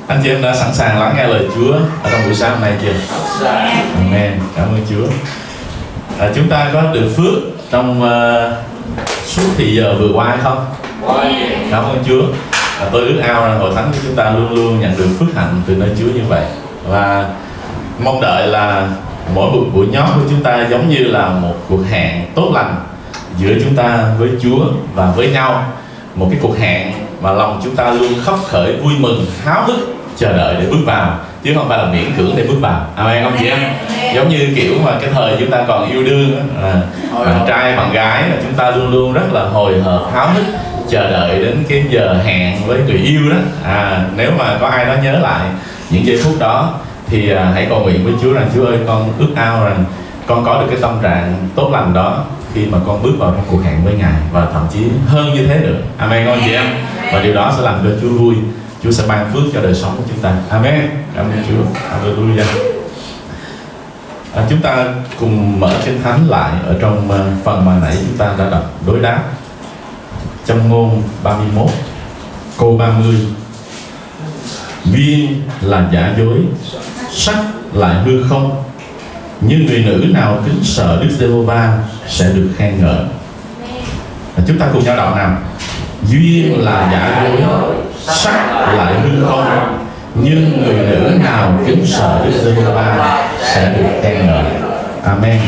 Anh chị em đã sẵn sàng lắng nghe lời Chúa ở trong buổi sáng hôm nay chưa? Amen. Cảm ơn Chúa. Chúng ta có được phước trong suốt thì giờ vừa qua hay không? Cảm ơn Chúa. Tôi ước ao rằng hội thánh của chúng ta luôn luôn nhận được phước hạnh từ nơi Chúa như vậy, và mong đợi là mỗi buổi nhóm của chúng ta giống như là một cuộc hẹn tốt lành giữa chúng ta với Chúa và với nhau, một cái cuộc hẹn mà lòng chúng ta luôn khóc khởi, vui mừng, háo hức chờ đợi để bước vào, chứ không phải là miễn cưỡng để bước vào. Amen không chị em? Giống như kiểu mà cái thời chúng ta còn yêu đương á, bạn trai bạn gái là chúng ta luôn luôn rất là hồi hộp, háo hức chờ đợi đến cái giờ hẹn với người yêu đó. Nếu mà có ai đó nhớ lại những giây phút đó thì hãy cầu nguyện với Chúa rằng: Chúa ơi, con ước ao rằng con có được cái tâm trạng tốt lành đó khi mà con bước vào trong cuộc hẹn với Ngài, và thậm chí hơn như thế nữa. Amen không chị em? Và điều đó sẽ làm cho Chúa vui. Chúa sẽ ban phước cho đời sống của chúng ta. Amen. Cảm ơn Chúa. Hallelujah. Chúng ta cùng mở Kinh Thánh lại ở trong phần mà nãy chúng ta đã đọc đối đáp. Châm ngôn 31 câu 30: duyên là giả dối, sắc lại hư không, nhưng người nữ nào kính sợ Đức Giê-hô-va sẽ được khen ngợi. Chúng ta cùng nhau đọc nào: duyên là giả dối, sắc lại hư không, nhưng người nữ nào kính sợ Đức Giê-hô-va sẽ được khen ngợi. Amen.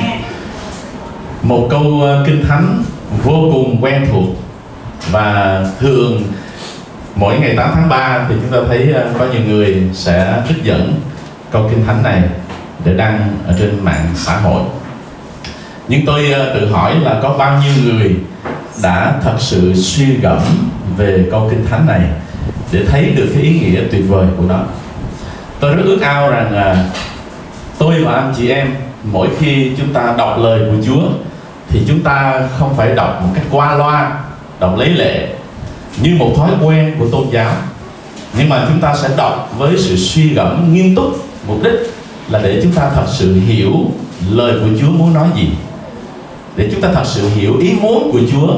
Một câu Kinh Thánh vô cùng quen thuộc, và thường mỗi ngày 8 tháng 3 thì chúng ta thấy có nhiều người sẽ trích dẫn câu Kinh Thánh này để đăng ở trên mạng xã hội. Nhưng tôi tự hỏi là có bao nhiêu người đã thật sự suy gẫm về câu Kinh Thánh này để thấy được cái ý nghĩa tuyệt vời của nó. Tôi rất ước ao rằng tôi và anh chị em mỗi khi chúng ta đọc lời của Chúa thì chúng ta không phải đọc một cách qua loa, đọc lấy lệ như một thói quen của tôn giáo, nhưng mà chúng ta sẽ đọc với sự suy gẫm nghiêm túc. Mục đích là để chúng ta thật sự hiểu lời của Chúa muốn nói gì, để chúng ta thật sự hiểu ý muốn của Chúa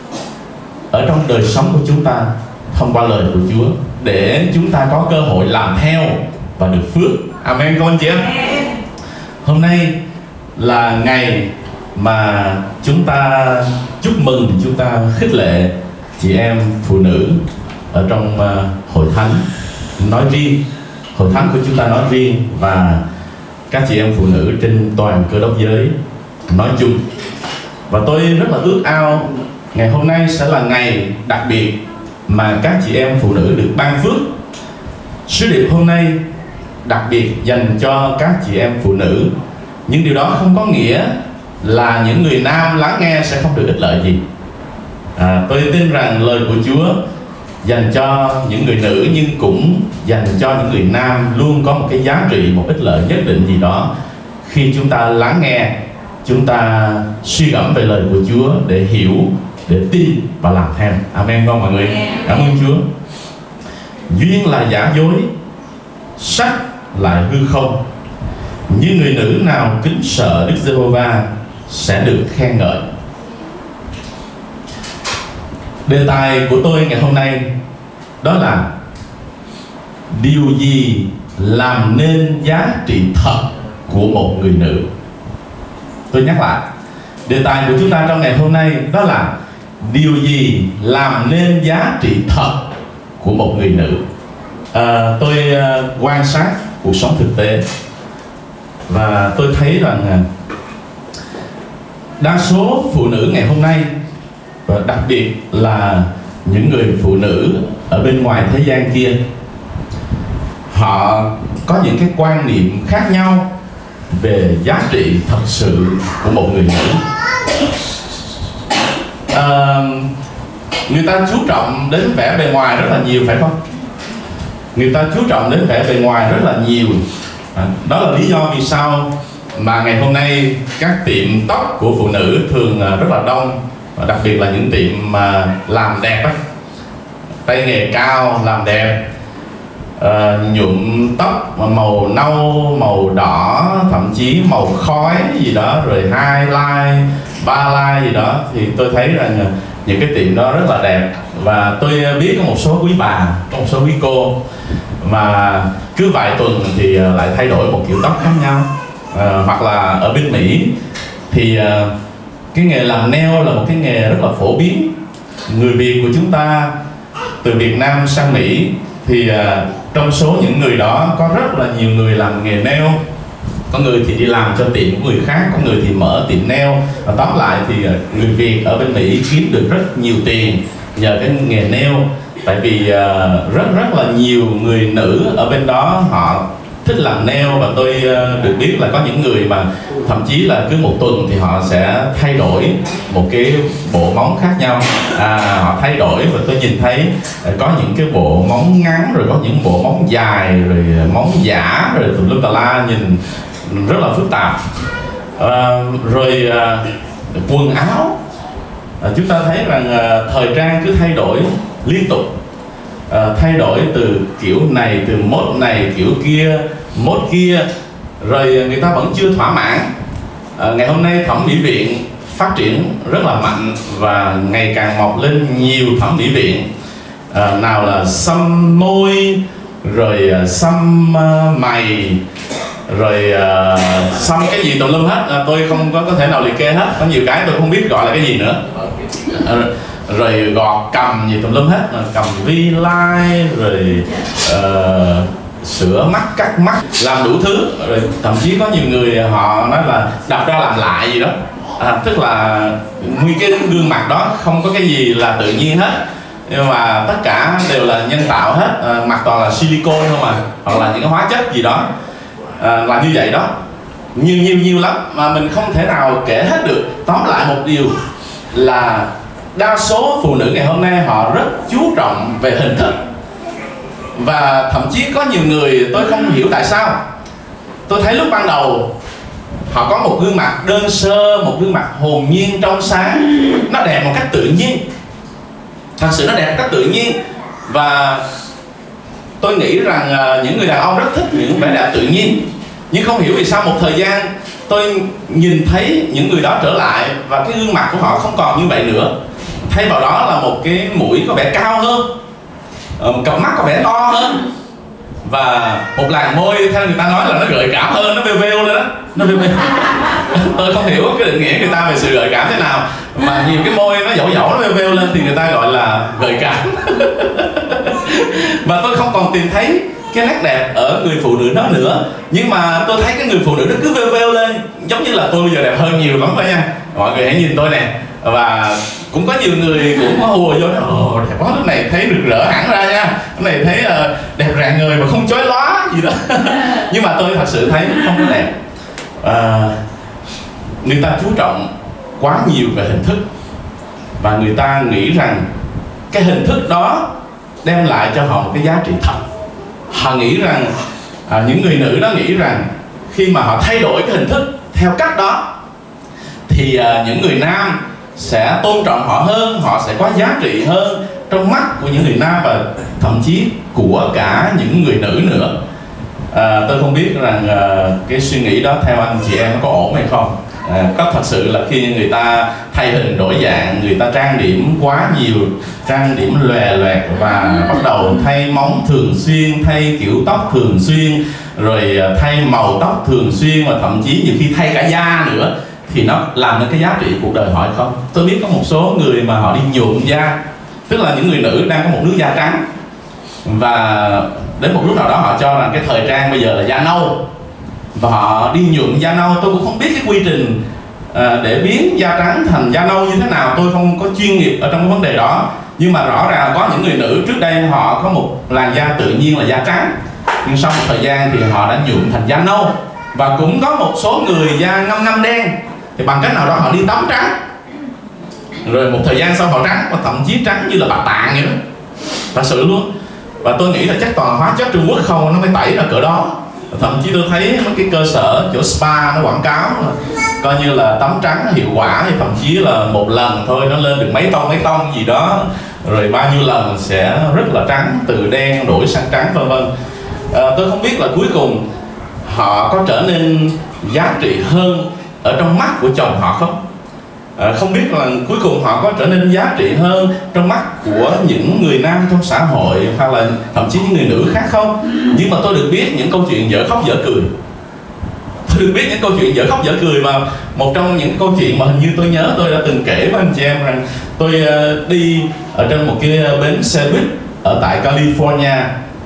ở trong đời sống của chúng ta thông qua lời của Chúa, để chúng ta có cơ hội làm theo và được phước. Amen con chị em. Hôm nay là ngày mà chúng ta chúc mừng, chúng ta khích lệ chị em phụ nữ ở trong hội thánh nói riêng, hội thánh của chúng ta nói riêng, và các chị em phụ nữ trên toàn Cơ Đốc giới nói chung. Và tôi rất là ước ao ngày hôm nay sẽ là ngày đặc biệt mà các chị em phụ nữ được ban phước. Sứ điệp hôm nay đặc biệt dành cho các chị em phụ nữ, nhưng điều đó không có nghĩa là những người nam lắng nghe sẽ không được ích lợi gì. Tôi tin rằng lời của Chúa dành cho những người nữ nhưng cũng dành cho những người nam luôn có một cái giá trị, một ích lợi nhất định gì đó khi chúng ta lắng nghe, chúng ta suy gẫm về lời của Chúa để hiểu, để tin và làm theo. Amen không mọi người? Cảm ơn Chúa. Duyên là giả dối, sắc lại hư không, nhưng người nữ nào kính sợ Đức Giê-hô-va sẽ được khen ngợi. Đề tài của tôi ngày hôm nay đó là điều gì làm nên giá trị thật của một người nữ. Tôi nhắc lại, đề tài của chúng ta trong ngày hôm nay đó là điều gì làm nên giá trị thật của một người nữ. Tôi quan sát cuộc sống thực tế và tôi thấy rằng đa số phụ nữ ngày hôm nay, và đặc biệt là những người phụ nữ ở bên ngoài thế gian kia, họ có những cái quan niệm khác nhau về giá trị thật sự của một người nữ. Người ta chú trọng đến vẻ bề ngoài rất là nhiều, phải không? Người ta chú trọng đến vẻ bề ngoài rất là nhiều. Đó là lý do vì sao mà ngày hôm nay các tiệm tóc của phụ nữ thường rất là đông, và đặc biệt là những tiệm mà làm đẹp á, tay nghề cao làm đẹp, nhuộm tóc màu nâu, màu đỏ, thậm chí màu khói gì đó, rồi 2 line, 3 line gì đó, thì tôi thấy rằng những cái tiệm đó rất là đẹp. Và tôi biết có một số quý bà, có một số quý cô, mà cứ vài tuần thì lại thay đổi một kiểu tóc khác nhau. Hoặc là ở bên Mỹ thì cái nghề làm nail là một cái nghề rất là phổ biến. Người Việt của chúng ta từ Việt Nam sang Mỹ thì trong số những người đó có rất là nhiều người làm nghề nail. Có người thì đi làm cho tiệm của người khác, có người thì mở tiệm nail. Và tóm lại thì người Việt ở bên Mỹ kiếm được rất nhiều tiền nhờ cái nghề nail. Tại vì rất là nhiều người nữ ở bên đó họ thích làm nail. Và tôi được biết là có những người mà thậm chí là cứ một tuần thì họ sẽ thay đổi một cái bộ móng khác nhau. Họ thay đổi và tôi nhìn thấy có những cái bộ móng ngắn, rồi có những bộ móng dài, rồi móng giả, rồi tùm lum tà la, nhìn rất là phức tạp. Rồi quần áo, chúng ta thấy rằng thời trang cứ thay đổi liên tục. Thay đổi từ kiểu này, từ mốt này, kiểu kia, mốt kia. Rồi người ta vẫn chưa thỏa mãn. Ngày hôm nay thẩm mỹ viện phát triển rất là mạnh và ngày càng mọc lên nhiều thẩm mỹ viện. Nào là xăm môi, rồi xăm mày, rồi xăm cái gì tùm lum hết. Tôi không có thể nào liệt kê hết. Có nhiều cái tôi không biết gọi là cái gì nữa. Rồi gọt cầm gì tùm lum hết, cầm V-line, rồi sửa mắt, cắt mắt, làm đủ thứ. Rồi thậm chí có nhiều người họ nói là đập ra làm lại gì đó. Tức là nguyên cái gương mặt đó không có cái gì là tự nhiên hết, nhưng mà tất cả đều là nhân tạo hết. Mặt toàn là silicone không hoặc là những cái hóa chất gì đó. Là như vậy đó, nhiều lắm mà mình không thể nào kể hết được. Tóm lại một điều là đa số phụ nữ ngày hôm nay họ rất chú trọng về hình thức. Và thậm chí có nhiều người tôi không hiểu tại sao. Tôi thấy lúc ban đầu họ có một gương mặt đơn sơ, một gương mặt hồn nhiên trong sáng, nó đẹp một cách tự nhiên. Thật sự nó đẹp một cách tự nhiên. Và tôi nghĩ rằng những người đàn ông rất thích những vẻ đẹp tự nhiên. Nhưng không hiểu vì sao một thời gian tôi nhìn thấy những người đó trở lại và cái gương mặt của họ không còn như vậy nữa. Thay vào đó là một cái mũi có vẻ cao hơn, cặp mắt có vẻ to hơn, và một làn môi theo người ta nói là nó gợi cảm hơn, nó vêu lên đó. Nó vêu. Tôi không hiểu cái định nghĩa người ta về sự gợi cảm thế nào, mà nhiều cái môi nó dẩu nó vêu lên thì người ta gọi là gợi cảm. Và tôi không còn tìm thấy cái nét đẹp ở người phụ nữ đó nữa. Nhưng mà tôi thấy cái người phụ nữ nó cứ vêu lên, giống như là tôi bây giờ đẹp hơn nhiều lắm đó nha. Mọi người hãy nhìn tôi nè. Và cũng có nhiều người cũng có hùa vô đó, đẹp quá, lúc này thấy rực rỡ hẳn ra nha, lúc này thấy đẹp rạng ngời mà không chói lóa gì đó. Nhưng mà tôi thật sự thấy không có đẹp. Người ta chú trọng quá nhiều về hình thức, và người ta nghĩ rằng cái hình thức đó đem lại cho họ một cái giá trị thật. Họ nghĩ rằng những người nữ đó nghĩ rằng khi mà họ thay đổi cái hình thức theo cách đó thì những người nam sẽ tôn trọng họ hơn, họ sẽ có giá trị hơn trong mắt của những người nam và thậm chí của cả những người nữ nữa. Tôi không biết rằng cái suy nghĩ đó theo anh chị em có ổn hay không. Có thật sự là khi người ta thay hình đổi dạng, người ta trang điểm quá nhiều, trang điểm lòe loẹt và bắt đầu thay móng thường xuyên, thay kiểu tóc thường xuyên, rồi thay màu tóc thường xuyên, và thậm chí nhiều khi thay cả da nữa, thì nó làm nên cái giá trị cuộc đời họ hay không? Tôi biết có một số người mà họ đi nhuộm da, tức là những người nữ đang có một nước da trắng, và đến một lúc nào đó họ cho rằng cái thời trang bây giờ là da nâu, và họ đi nhuộm da nâu. Tôi cũng không biết cái quy trình để biến da trắng thành da nâu như thế nào, tôi không có chuyên nghiệp ở trong cái vấn đề đó. Nhưng mà rõ ràng có những người nữ trước đây họ có một làn da tự nhiên là da trắng, nhưng sau một thời gian thì họ đã nhuộm thành da nâu. Và cũng có một số người da ngâm đen, thì bằng cách nào đó họ đi tắm trắng, rồi một thời gian sau họ trắng, và thậm chí trắng như là bà Tạng vậy đó, thật sự luôn. Và tôi nghĩ là chắc toàn hóa chất Trung Quốc không nó mới tẩy ra cỡ đó. Thậm chí tôi thấy mấy cái cơ sở chỗ spa nó quảng cáo coi như là tắm trắng hiệu quả, thì thậm chí là một lần thôi nó lên được mấy tông gì đó, rồi bao nhiêu lần sẽ rất là trắng, từ đen đổi sang trắng vân vân. Tôi không biết là cuối cùng họ có trở nên giá trị hơn ở trong mắt của chồng họ không. Không biết là cuối cùng họ có trở nên giá trị hơn trong mắt của những người nam trong xã hội, hoặc là thậm chí những người nữ khác không. Nhưng mà tôi được biết những câu chuyện dở khóc dở cười. Tôi được biết những câu chuyện dở khóc dở cười, mà một trong những câu chuyện mà hình như tôi nhớ tôi đã từng kể với anh chị em rằng tôi đi ở trên một cái bến xe buýt ở tại California,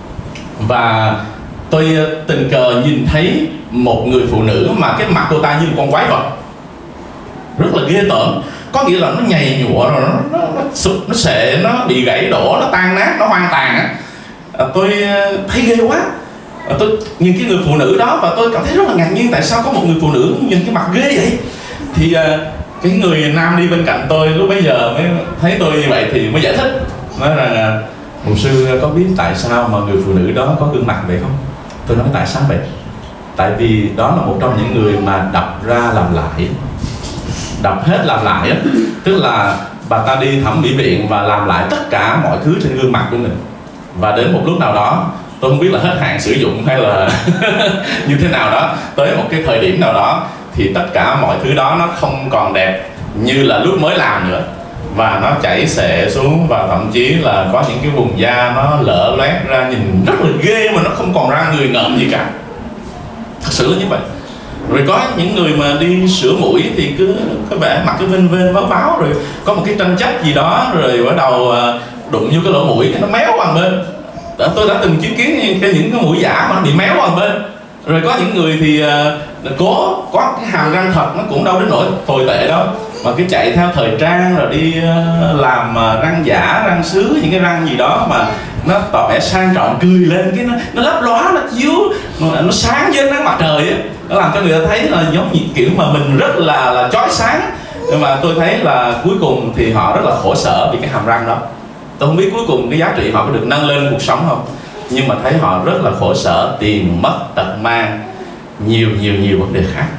và tôi tình cờ nhìn thấy một người phụ nữ mà cái mặt cô ta như một con quái vật, rất là ghê tởm. Có nghĩa là nó nhầy nhụa rồi nó sụp, nó xệ, nó bị gãy đổ, nó tan nát, nó hoang tàn á. Tôi thấy ghê quá. Tôi nhìn cái người phụ nữ đó và tôi cảm thấy rất là ngạc nhiên, tại sao có một người phụ nữ nhìn cái mặt ghê vậy. Thì cái người nam đi bên cạnh tôi lúc bấy giờ mới thấy tôi như vậy thì mới giải thích, nói rằng mục sư có biết tại sao mà người phụ nữ đó có gương mặt vậy không? Tôi nói tại sao vậy? Tại vì đó là một trong những người mà đập ra làm lại, đập hết làm lại á. Tức là bà ta đi thẩm mỹ viện và làm lại tất cả mọi thứ trên gương mặt của mình. Và đến một lúc nào đó, tôi không biết là hết hạn sử dụng hay là như thế nào đó, tới một cái thời điểm nào đó thì tất cả mọi thứ đó nó không còn đẹp như là lúc mới làm nữa, và nó chảy xệ xuống, và thậm chí là có những cái vùng da nó lở loét ra, nhìn rất là ghê mà nó không còn ra người ngợm gì cả. Thật sự là như vậy. Rồi có những người mà đi sửa mũi thì cứ có vẻ mặt cứ vênh vênh váo váo, rồi có một cái tranh chấp gì đó, rồi bắt đầu đụng vô cái lỗ mũi cái nó méo qua một bên. Tôi đã từng chứng kiến những cái mũi giả mà nó bị méo qua một bên. Rồi có những người thì có cái hàm răng thật nó cũng đâu đến nỗi tồi tệ đâu, mà cứ chạy theo thời trang rồi đi làm răng giả, răng sứ, những cái răng gì đó mà nó tỏ vẻ sang trọng, cười lên cái nó lấp lóa, nó chiếu, nó sáng với nắng mặt trời á, nó làm cho người ta thấy là giống như kiểu mà mình rất là chói sáng. Nhưng mà tôi thấy là cuối cùng thì họ rất là khổ sở vì cái hàm răng đó. Tôi không biết cuối cùng cái giá trị họ có được nâng lên cuộc sống không, nhưng mà thấy họ rất là khổ sở, tiền mất tật mang, nhiều vấn đề khác.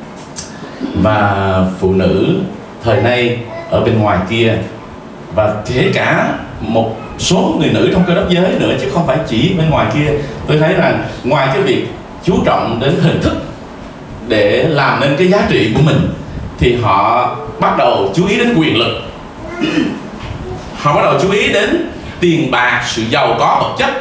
Và phụ nữ thời nay ở bên ngoài kia, và kể cả một số người nữ trong cơ đốc giới nữa, chứ không phải chỉ bên ngoài kia, tôi thấy rằng ngoài cái việc chú trọng đến hình thức để làm nên cái giá trị của mình, thì họ bắt đầu chú ý đến quyền lực, họ bắt đầu chú ý đến tiền bạc, sự giàu có vật chất.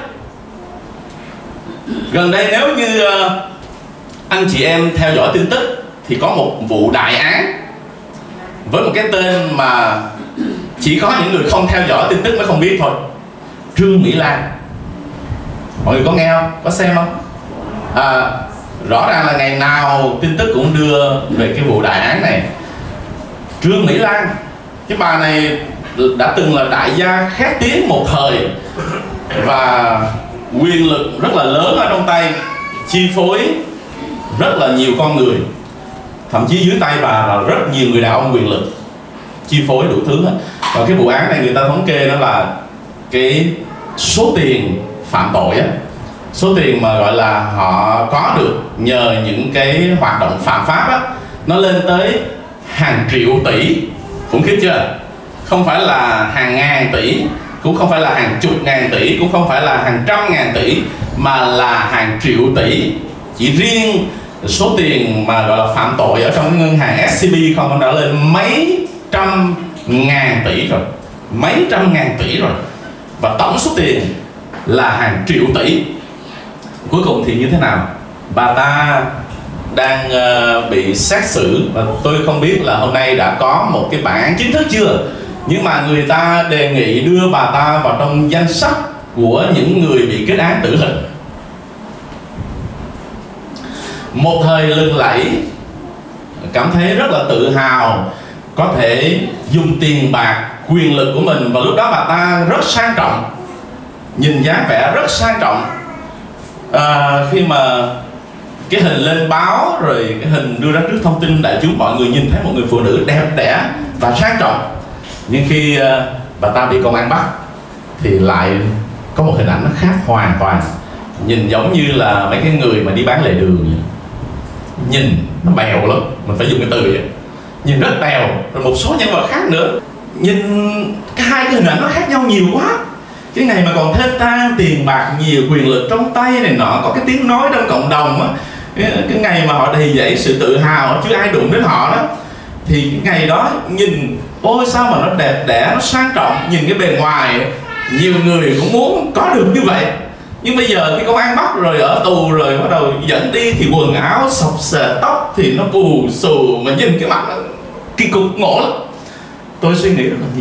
Gần đây nếu như anh chị em theo dõi tin tức thì có một vụ đại án với một cái tên mà chỉ có những người không theo dõi tin tức mới không biết thôi. Trương Mỹ Lan. Mọi người có nghe không? Có xem không? Rõ ràng là ngày nào tin tức cũng đưa về cái vụ đại án này. Trương Mỹ Lan, cái bà này đã từng là đại gia khét tiếng một thời, và quyền lực rất là lớn ở trong tay, chi phối rất là nhiều con người. Thậm chí dưới tay bà là rất nhiều người đàn ông quyền lực, chi phối đủ thứ hết. Và cái vụ án này người ta thống kê đó là cái số tiền phạm tội á, số tiền mà gọi là họ có được nhờ những cái hoạt động phạm pháp á, nó lên tới hàng triệu tỷ. Khủng khiếp chưa? Không phải là hàng ngàn tỷ, cũng không phải là hàng chục ngàn tỷ, cũng không phải là hàng trăm ngàn tỷ, mà là hàng triệu tỷ. Chỉ riêng số tiền mà gọi là phạm tội ở trong cái ngân hàng SCB không đã lên mấy trăm ngàn tỷ rồi, mấy trăm ngàn tỷ rồi, và tổng số tiền là hàng triệu tỷ. Cuối cùng thì như thế nào? Bà ta đang bị xét xử, và tôi không biết là hôm nay đã có một cái bản án chính thức chưa, nhưng mà người ta đề nghị đưa bà ta vào trong danh sách của những người bị kết án tử hình. Một thời lừng lẫy, cảm thấy rất là tự hào, có thể dùng tiền bạc, quyền lực của mình, và lúc đó bà ta rất sang trọng, nhìn dáng vẻ rất sang trọng. Khi mà cái hình lên báo, rồi cái hình đưa ra trước thông tin đại chúng, mọi người nhìn thấy một người phụ nữ đẹp đẽ và sang trọng. Nhưng khi bà ta bị công an bắt thì lại có một hình ảnh nó khác hoàn toàn, nhìn giống như là mấy cái người mà đi bán lề đường vậy. Nhìn nó bèo lắm, mình phải dùng cái từ vậy, nhìn rất bèo. Rồi một số nhân vật khác nữa, nhìn hai cái hình ảnh nó khác nhau nhiều quá. Cái ngày mà còn thênh thang, tiền bạc nhiều, quyền lực trong tay này nọ, có cái tiếng nói trong cộng đồng á, cái ngày mà họ đầy dẫy sự tự hào, chứ ai đụng đến họ đó. thì cái ngày đó nhìn ôi sao mà nó đẹp đẽ, nó sang trọng, nhìn cái bề ngoài nhiều người cũng muốn có được như vậy. Nhưng bây giờ khi công an bắt rồi, ở tù rồi, bắt đầu dẫn đi thì quần áo xộc xệ, tóc thì nó bù xù, mà nhìn cái mặt nó kỳ cục ngộ lắm. Tôi suy nghĩ rất là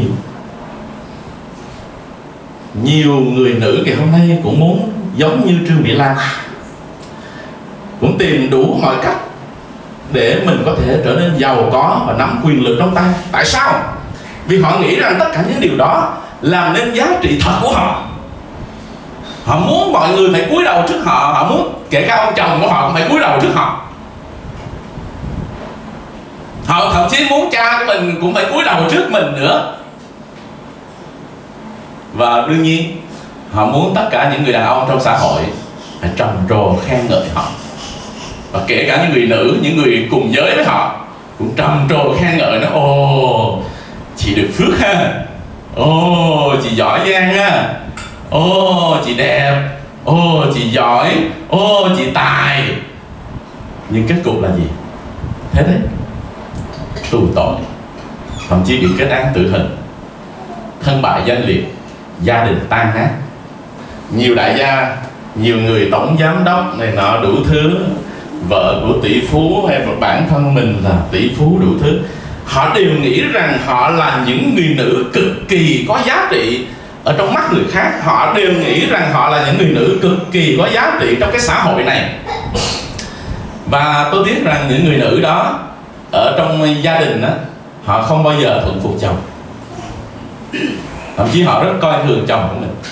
nhiều người nữ ngày hôm nay cũng muốn giống như Trương Mỹ Lan, cũng tìm đủ mọi cách để mình có thể trở nên giàu có và nắm quyền lực trong tay. Tại sao? Vì họ nghĩ rằng tất cả những điều đó làm nên giá trị thật của họ. Họ muốn mọi người phải cúi đầu trước họ. Họ muốn kể cả ông chồng của họ cũng phải cúi đầu trước họ. Họ thậm chí muốn cha của mình cũng phải cúi đầu trước mình nữa. Và đương nhiên họ muốn tất cả những người đàn ông trong xã hội phải trầm trồ khen ngợi họ. Và kể cả những người nữ, những người cùng giới với họ cũng trầm trồ khen ngợi nó. Ồ, chị được phước ha. Ồ, chị giỏi giang ha. Ô, chị đẹp. Ô, chị giỏi. Ô, chị tài. Nhưng kết cục là gì? Thế đấy, tù tội, thậm chí bị kết án tử hình, thân bại danh liệt, gia đình tan nát. Nhiều đại gia, nhiều người tổng giám đốc này nọ đủ thứ, vợ của tỷ phú hay một bản thân mình là tỷ phú đủ thứ, họ đều nghĩ rằng họ là những người nữ cực kỳ có giá trị ở trong mắt người khác. Họ đều nghĩ rằng họ là những người nữ cực kỳ có giá trị trong cái xã hội này. Và tôi biết rằng những người nữ đó ở trong gia đình đó, họ không bao giờ thuận phục chồng. Thậm chí họ rất coi thường chồng của mình.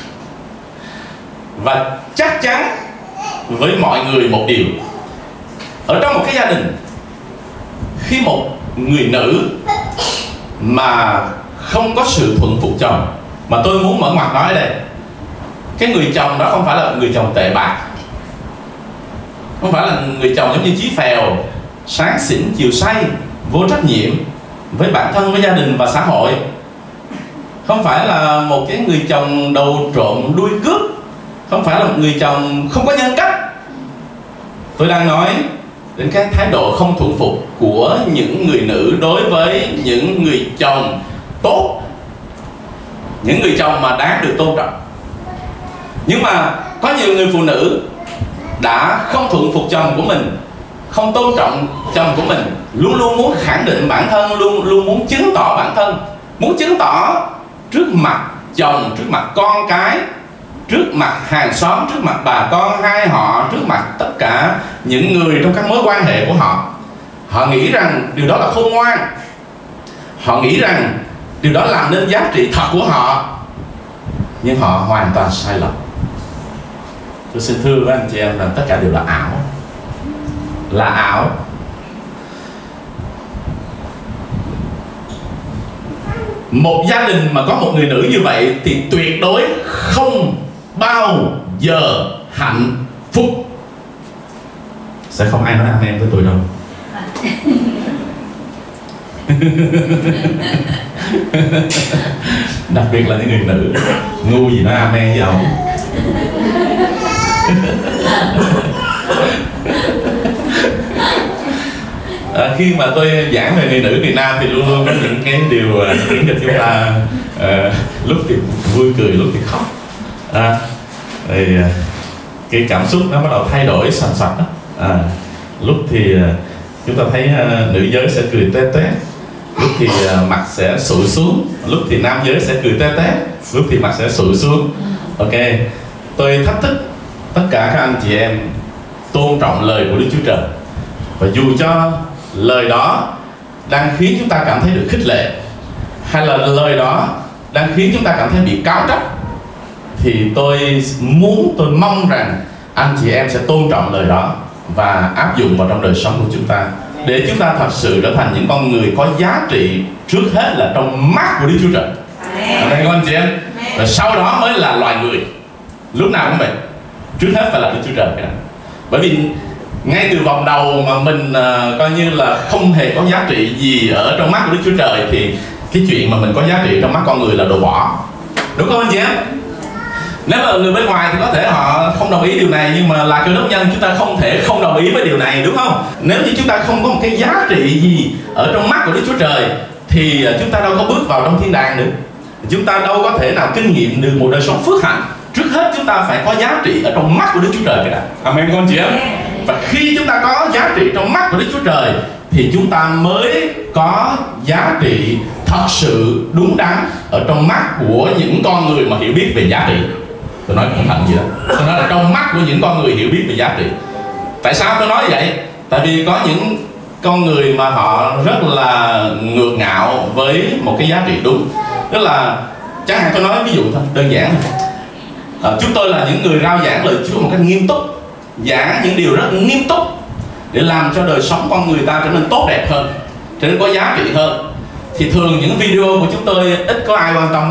Và chắc chắn với mọi người một điều, ở trong một cái gia đình, khi một người nữ mà không có sự thuận phục chồng, mà tôi muốn mở ngoặt nói ở đây, cái người chồng đó không phải là người chồng tệ bạc, không phải là người chồng giống như Chí Phèo, sáng xỉn chiều say, vô trách nhiệm với bản thân, với gia đình và xã hội. Không phải là một cái người chồng đầu trộm đuôi cướp, không phải là một người chồng không có nhân cách. Tôi đang nói đến cái thái độ không thuận phục của những người nữ đối với những người chồng tốt, những người chồng mà đáng được tôn trọng. Nhưng mà có nhiều người phụ nữ đã không thuận phục chồng của mình, không tôn trọng chồng của mình, luôn luôn muốn khẳng định bản thân, luôn luôn muốn chứng tỏ bản thân, muốn chứng tỏ trước mặt chồng, trước mặt con cái, trước mặt hàng xóm, trước mặt bà con hai họ, trước mặt tất cả những người trong các mối quan hệ của họ. Họ nghĩ rằng điều đó là khôn ngoan. Họ nghĩ rằng điều đó làm nên giá trị thật của họ. Nhưng họ hoàn toàn sai lầm. Tôi xin thưa với anh chị em rằng tất cả đều là ảo. Là ảo. Một gia đình mà có một người nữ như vậy thì tuyệt đối không bao giờ hạnh phúc. Sẽ không ai nói amen với tôi đâu. Đặc biệt là những người nữ, ngu gì nói amen với ông. Khi mà tôi giảng về người nữ Việt Nam thì luôn luôn có những cái điều khiến cho chúng ta lúc thì vui cười, lúc thì khóc. Thì cái cảm xúc nó bắt đầu thay đổi sành sạch đó. Lúc thì chúng ta thấy nữ giới sẽ cười té té, lúc thì mặt sẽ sụi xuống, lúc thì nam giới sẽ cười té té, lúc thì mặt sẽ sụi xuống. Ok, tôi thách thức tất cả các anh chị em tôn trọng lời của Đức Chúa Trời. Và dù cho lời đó đang khiến chúng ta cảm thấy được khích lệ, hay là lời đó đang khiến chúng ta cảm thấy bị cáo trách, thì tôi mong rằng anh chị em sẽ tôn trọng lời đó và áp dụng vào trong đời sống của chúng ta, để chúng ta thật sự trở thành những con người có giá trị trước hết là trong mắt của Đức Chúa Trời. Đây anh chị em. Và sau đó mới là loài người. Lúc nào cũng vậy, trước hết phải là Đức Chúa Trời. Bởi vì ngay từ vòng đầu mà mình coi như là không hề có giá trị gì ở trong mắt của Đức Chúa Trời, thì cái chuyện mà mình có giá trị trong mắt con người là đồ bỏ. Đúng không anh chị em? Nếu mà người bên ngoài thì có thể họ không đồng ý điều này, nhưng mà là Cơ Đốc nhân chúng ta không thể không đồng ý với điều này, đúng không? Nếu như chúng ta không có một cái giá trị gì ở trong mắt của Đức Chúa Trời thì chúng ta đâu có bước vào trong thiên đàng được. Chúng ta đâu có thể nào kinh nghiệm được một đời sống phước hạnh. Trước hết chúng ta phải có giá trị ở trong mắt của Đức Chúa Trời cái đã. Amen con chị em. Và khi chúng ta có giá trị trong mắt của Đức Chúa Trời thì chúng ta mới có giá trị thật sự đúng đắn ở trong mắt của những con người mà hiểu biết về giá trị. Tôi nói cẩn thận gì đó. Tôi nói là trong mắt của những con người hiểu biết về giá trị. Tại sao tôi nói vậy? Tại vì có những con người mà họ rất là ngược ngạo với một cái giá trị đúng. Tức là chẳng hạn tôi nói ví dụ thôi, đơn giản thôi. Chúng tôi là những người rao giảng lời Chúa một cách nghiêm túc, giảng những điều rất nghiêm túc để làm cho đời sống con người ta trở nên tốt đẹp hơn, trở nên có giá trị hơn. Thì thường những video của chúng tôi ít có ai quan tâm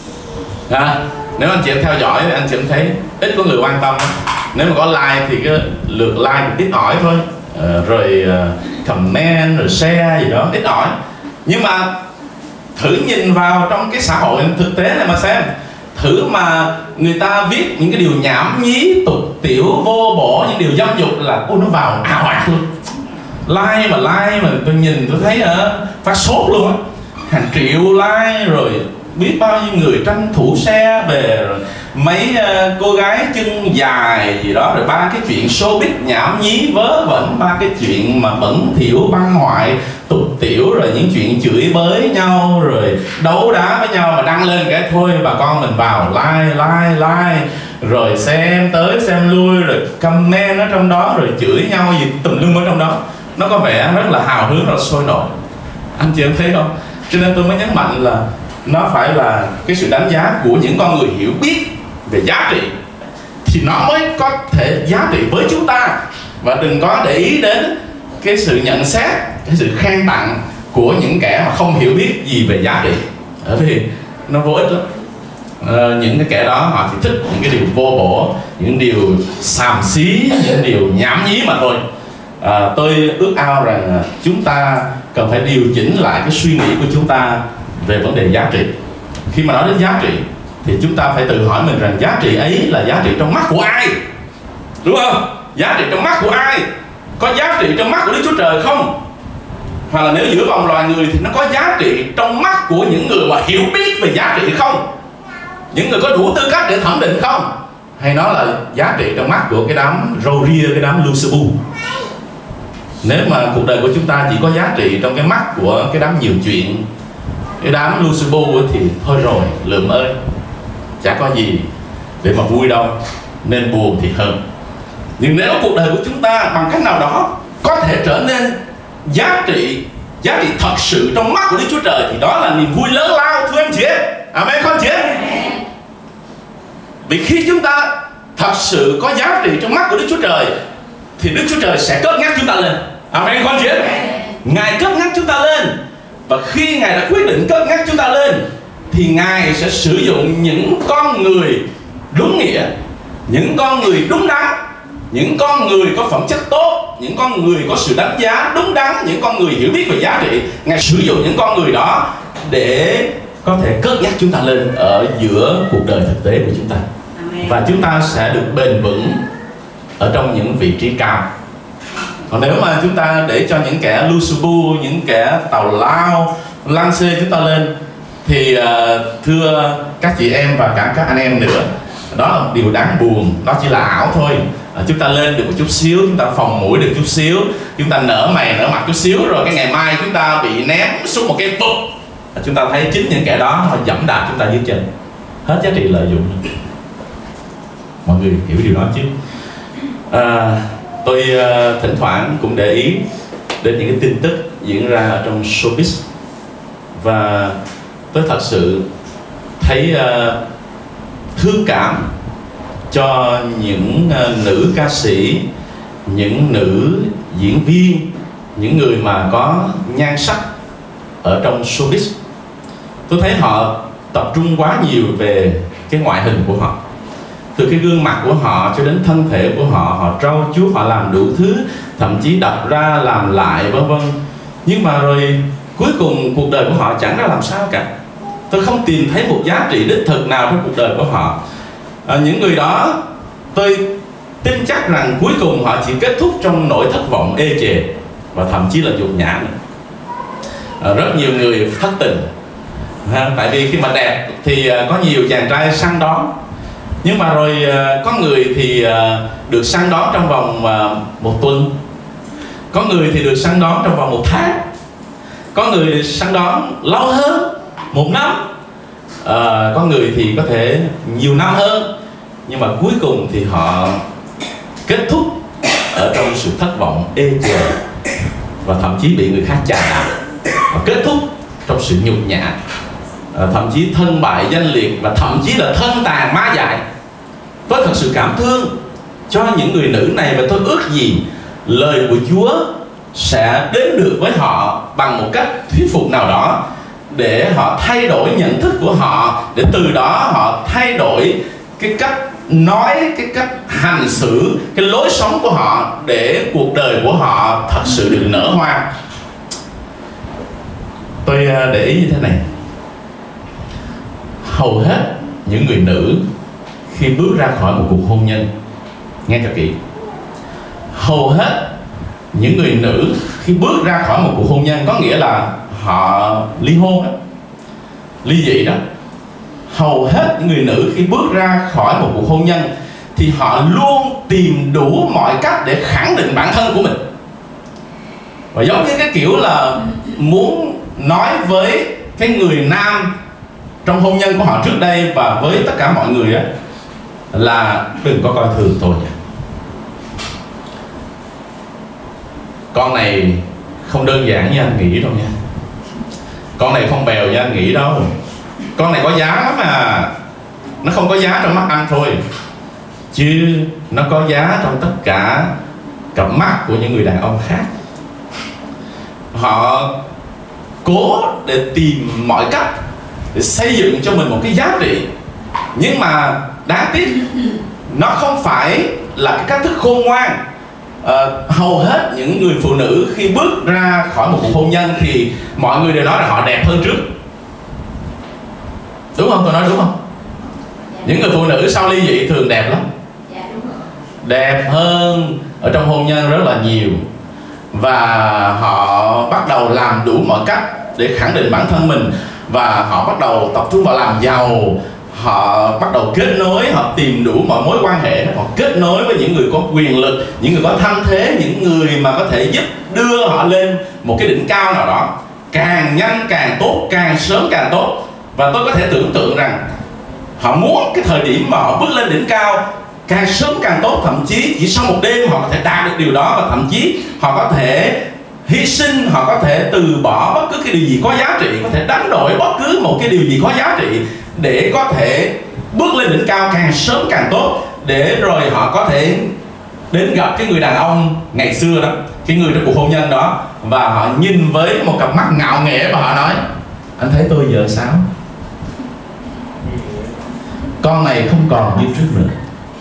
đó. Nếu anh chị em theo dõi thì anh chị em thấy ít có người quan tâm đó. Nếu mà có like thì cái lượt like cũng ít ỏi thôi, rồi comment rồi share gì đó ít ỏi. Nhưng mà thử nhìn vào trong cái xã hội thực tế này mà xem, thử mà người ta viết những cái điều nhảm nhí, tục tiểu, vô bổ, những điều dâm dục là nó vào ào ạt luôn. Like mà tôi nhìn tôi thấy phát sốt luôn á, hàng triệu like, rồi biết bao nhiêu người tranh thủ share về, rồi mấy cô gái chân dài gì đó, rồi ba cái chuyện showbiz nhảm nhí vớ vẩn, ba cái chuyện mà bẩn thỉu băng hoại tục tiểu, rồi những chuyện chửi bới nhau, rồi đấu đá với nhau mà đăng lên cái thôi bà con mình vào like, rồi xem tới xem lui, rồi comment ở trong đó, rồi chửi nhau gì tùm lum ở trong đó. Nó có vẻ rất là hào hứng, rất là sôi nổi. Anh chị em thấy không? Cho nên tôi mới nhấn mạnh là nó phải là cái sự đánh giá của những con người hiểu biết về giá trị thì nó mới có thể giá trị với chúng ta. Và đừng có để ý đến cái sự nhận xét, cái sự khen tặng của những kẻ mà không hiểu biết gì về giá trị, bởi vì nó vô ích lắm. Những cái kẻ đó họ chỉ thích những cái điều vô bổ, những điều xàm xí, những điều nhảm nhí mà thôi. Tôi ước ao rằng chúng ta cần phải điều chỉnh lại cái suy nghĩ của chúng ta về vấn đề giá trị. Khi mà nói đến giá trị thì chúng ta phải tự hỏi mình rằng giá trị ấy là giá trị trong mắt của ai, đúng không? Giá trị trong mắt của ai? Có giá trị trong mắt của Đức Chúa Trời không? Hoặc là nếu giữa vòng loài người thì nó có giá trị trong mắt của những người mà hiểu biết về giá trị không? Những người có đủ tư cách để thẩm định không? Hay nó là giá trị trong mắt của cái đám râu ria, cái đám Lucibu? Nếu mà cuộc đời của chúng ta chỉ có giá trị trong cái mắt của cái đám nhiều chuyện, cái đám Lucibu thì thôi rồi, lượm ơi, chả có gì để mà vui đâu, nên buồn thì hơn. Nhưng nếu cuộc đời của chúng ta bằng cách nào đó có thể trở nên giá trị thật sự trong mắt của Đức Chúa Trời thì đó là niềm vui lớn lao, thưa anh chị em. Amen con chị em. Vì khi chúng ta thật sự có giá trị trong mắt của Đức Chúa Trời thì Đức Chúa Trời sẽ cất nhắc chúng ta lên. Amen con chị em. Ngài cất nhắc chúng ta lên, và khi Ngài đã quyết định cất nhắc chúng ta lên thì Ngài sẽ sử dụng những con người đúng nghĩa, những con người đúng đắn, những con người có phẩm chất tốt, những con người có sự đánh giá đúng đắn, những con người hiểu biết về giá trị. Ngài sử dụng những con người đó để có thể cất nhắc chúng ta lên ở giữa cuộc đời thực tế của chúng ta. Và chúng ta sẽ được bền vững ở trong những vị trí cao. Còn nếu mà chúng ta để cho những kẻ Lucibu, những kẻ tào lao lăng xê chúng ta lên thì thưa các chị em và cả các anh em nữa, đó là một điều đáng buồn. Đó chỉ là ảo thôi. Chúng ta lên được một chút xíu, chúng ta phòng mũi được chút xíu, chúng ta nở mày nở mặt chút xíu, rồi cái ngày mai chúng ta bị ném xuống một cái bụp, chúng ta thấy chính những kẻ đó họ dẫm đạp chúng ta dưới chân, hết giá trị lợi dụng. Mọi người hiểu điều đó chứ? Tôi thỉnh thoảng cũng để ý đến những cái tin tức diễn ra ở trong showbiz, và tôi thật sự thấy thương cảm cho những nữ ca sĩ, những nữ diễn viên, những người mà có nhan sắc ở trong showbiz. Tôi thấy họ tập trung quá nhiều về cái ngoại hình của họ, từ cái gương mặt của họ cho đến thân thể của họ. Họ trau chuốt, họ làm đủ thứ, thậm chí đập ra làm lại vân vân. Nhưng mà rồi cuối cùng cuộc đời của họ chẳng ra làm sao cả. Tôi không tìm thấy một giá trị đích thực nào trong cuộc đời của họ. Những người đó tôi tin chắc rằng cuối cùng họ chỉ kết thúc trong nỗi thất vọng ê chề và thậm chí là nhục nhã nữa. Rất nhiều người thất tình, tại vì khi mà đẹp thì có nhiều chàng trai săn đón, nhưng mà rồi có người thì được săn đón trong vòng 1 tuần, có người thì được săn đón trong vòng 1 tháng, có người được săn đón lâu hơn 1 năm, có người thì có thể nhiều năm hơn, nhưng mà cuối cùng thì họ kết thúc ở trong sự thất vọng ê chề và thậm chí bị người khác chà đạp, họ kết thúc trong sự nhục nhã, thậm chí thân bại danh liệt và thậm chí là thân tàn ma dại. Tôi thật sự cảm thương cho những người nữ này, và tôi ước gì lời của Chúa sẽ đến được với họ bằng một cách thuyết phục nào đó, để họ thay đổi nhận thức của họ, để từ đó họ thay đổi cái cách nói, cái cách hành xử, cái lối sống của họ, để cuộc đời của họ thật sự được nở hoa. Tôi để ý như thế này, hầu hết những người nữ khi bước ra khỏi một cuộc hôn nhân, nghe cho kỹ, hầu hết những người nữ khi bước ra khỏi một cuộc hôn nhân, có nghĩa là họ ly hôn đó, ly dị đó, hầu hết những người nữ khi bước ra khỏi một cuộc hôn nhân thì họ luôn tìm đủ mọi cách để khẳng định bản thân của mình. Và giống như cái kiểu là muốn nói với cái người nam trong hôn nhân của họ trước đây và với tất cả mọi người đó, là đừng có coi thường tôi nha. Con này không đơn giản như anh nghĩ đâu nha. Con này không bèo như anh nghĩ đâu. Con này có giá lắm mà. Nó không có giá trong mắt anh thôi, chứ nó có giá trong tất cả cặp mắt của những người đàn ông khác. Họ cố để tìm mọi cách để xây dựng cho mình một cái giá trị, nhưng mà đáng tiếc nó không phải là cái cách thức khôn ngoan. Hầu hết những người phụ nữ khi bước ra khỏi một cuộc hôn nhân thì mọi người đều nói là họ đẹp hơn trước. Đúng không? Tôi nói đúng không? Những người phụ nữ sau ly dị thường đẹp lắm, đẹp hơn ở trong hôn nhân rất là nhiều. Và họ bắt đầu làm đủ mọi cách để khẳng định bản thân mình, và họ bắt đầu tập trung vào làm giàu. Họ bắt đầu kết nối, họ tìm đủ mọi mối quan hệ, họ kết nối với những người có quyền lực, những người có thanh thế, những người mà có thể giúp đưa họ lên một cái đỉnh cao nào đó. Càng nhanh càng tốt, càng sớm càng tốt. Và tôi có thể tưởng tượng rằng họ muốn cái thời điểm mà họ bước lên đỉnh cao càng sớm càng tốt, thậm chí chỉ sau một đêm họ có thể đạt được điều đó, và thậm chí họ có thể hy sinh, họ có thể từ bỏ bất cứ cái điều gì có giá trị, có thể đánh đổi bất cứ một cái điều gì có giá trị để có thể bước lên đỉnh cao càng sớm càng tốt, để rồi họ có thể đến gặp cái người đàn ông ngày xưa đó, cái người trong cuộc hôn nhân đó, và họ nhìn với một cặp mắt ngạo nghễ và họ nói: anh thấy tôi giờ sao? Con này không còn như trước nữa.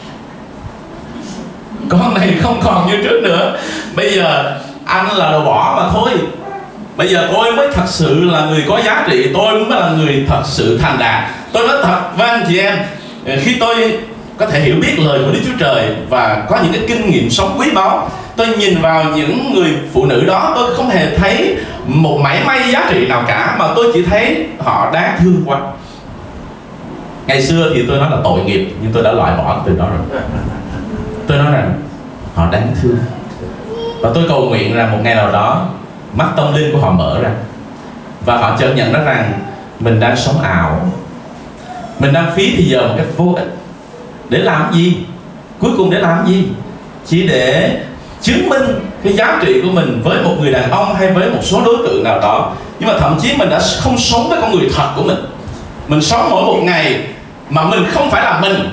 Con này không còn như trước nữa. Bây giờ anh là đồ bỏ mà thôi. Bây giờ tôi mới thật sự là người có giá trị, tôi mới là người thật sự thành đạt. Tôi nói thật với anh chị em, khi tôi có thể hiểu biết lời của Đức Chúa Trời và có những cái kinh nghiệm sống quý báu, tôi nhìn vào những người phụ nữ đó, tôi không hề thấy một mảy may giá trị nào cả, mà tôi chỉ thấy họ đáng thương quá. Ngày xưa thì tôi nói là tội nghiệp, nhưng tôi đã loại bỏ từ đó rồi. Tôi nói rằng họ đáng thương. Và tôi cầu nguyện rằng một ngày nào đó mắt tâm linh của họ mở ra, và họ chợt nhận ra rằng mình đang sống ảo, mình đang phí thì giờ một cách vô ích. Để làm gì? Cuối cùng để làm gì? Chỉ để chứng minh cái giá trị của mình với một người đàn ông hay với một số đối tượng nào đó. Nhưng mà thậm chí mình đã không sống với con người thật của mình. Mình sống mỗi một ngày mà mình không phải là mình.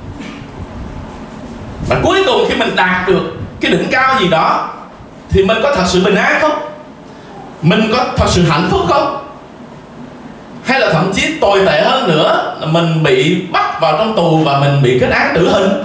Và cuối cùng khi mình đạt được cái đỉnh cao gì đó thì mình có thật sự bình an không? Mình có thật sự hạnh phúc không? Hay là thậm chí tồi tệ hơn nữa là mình bị bắt vào trong tù và mình bị kết án tử hình.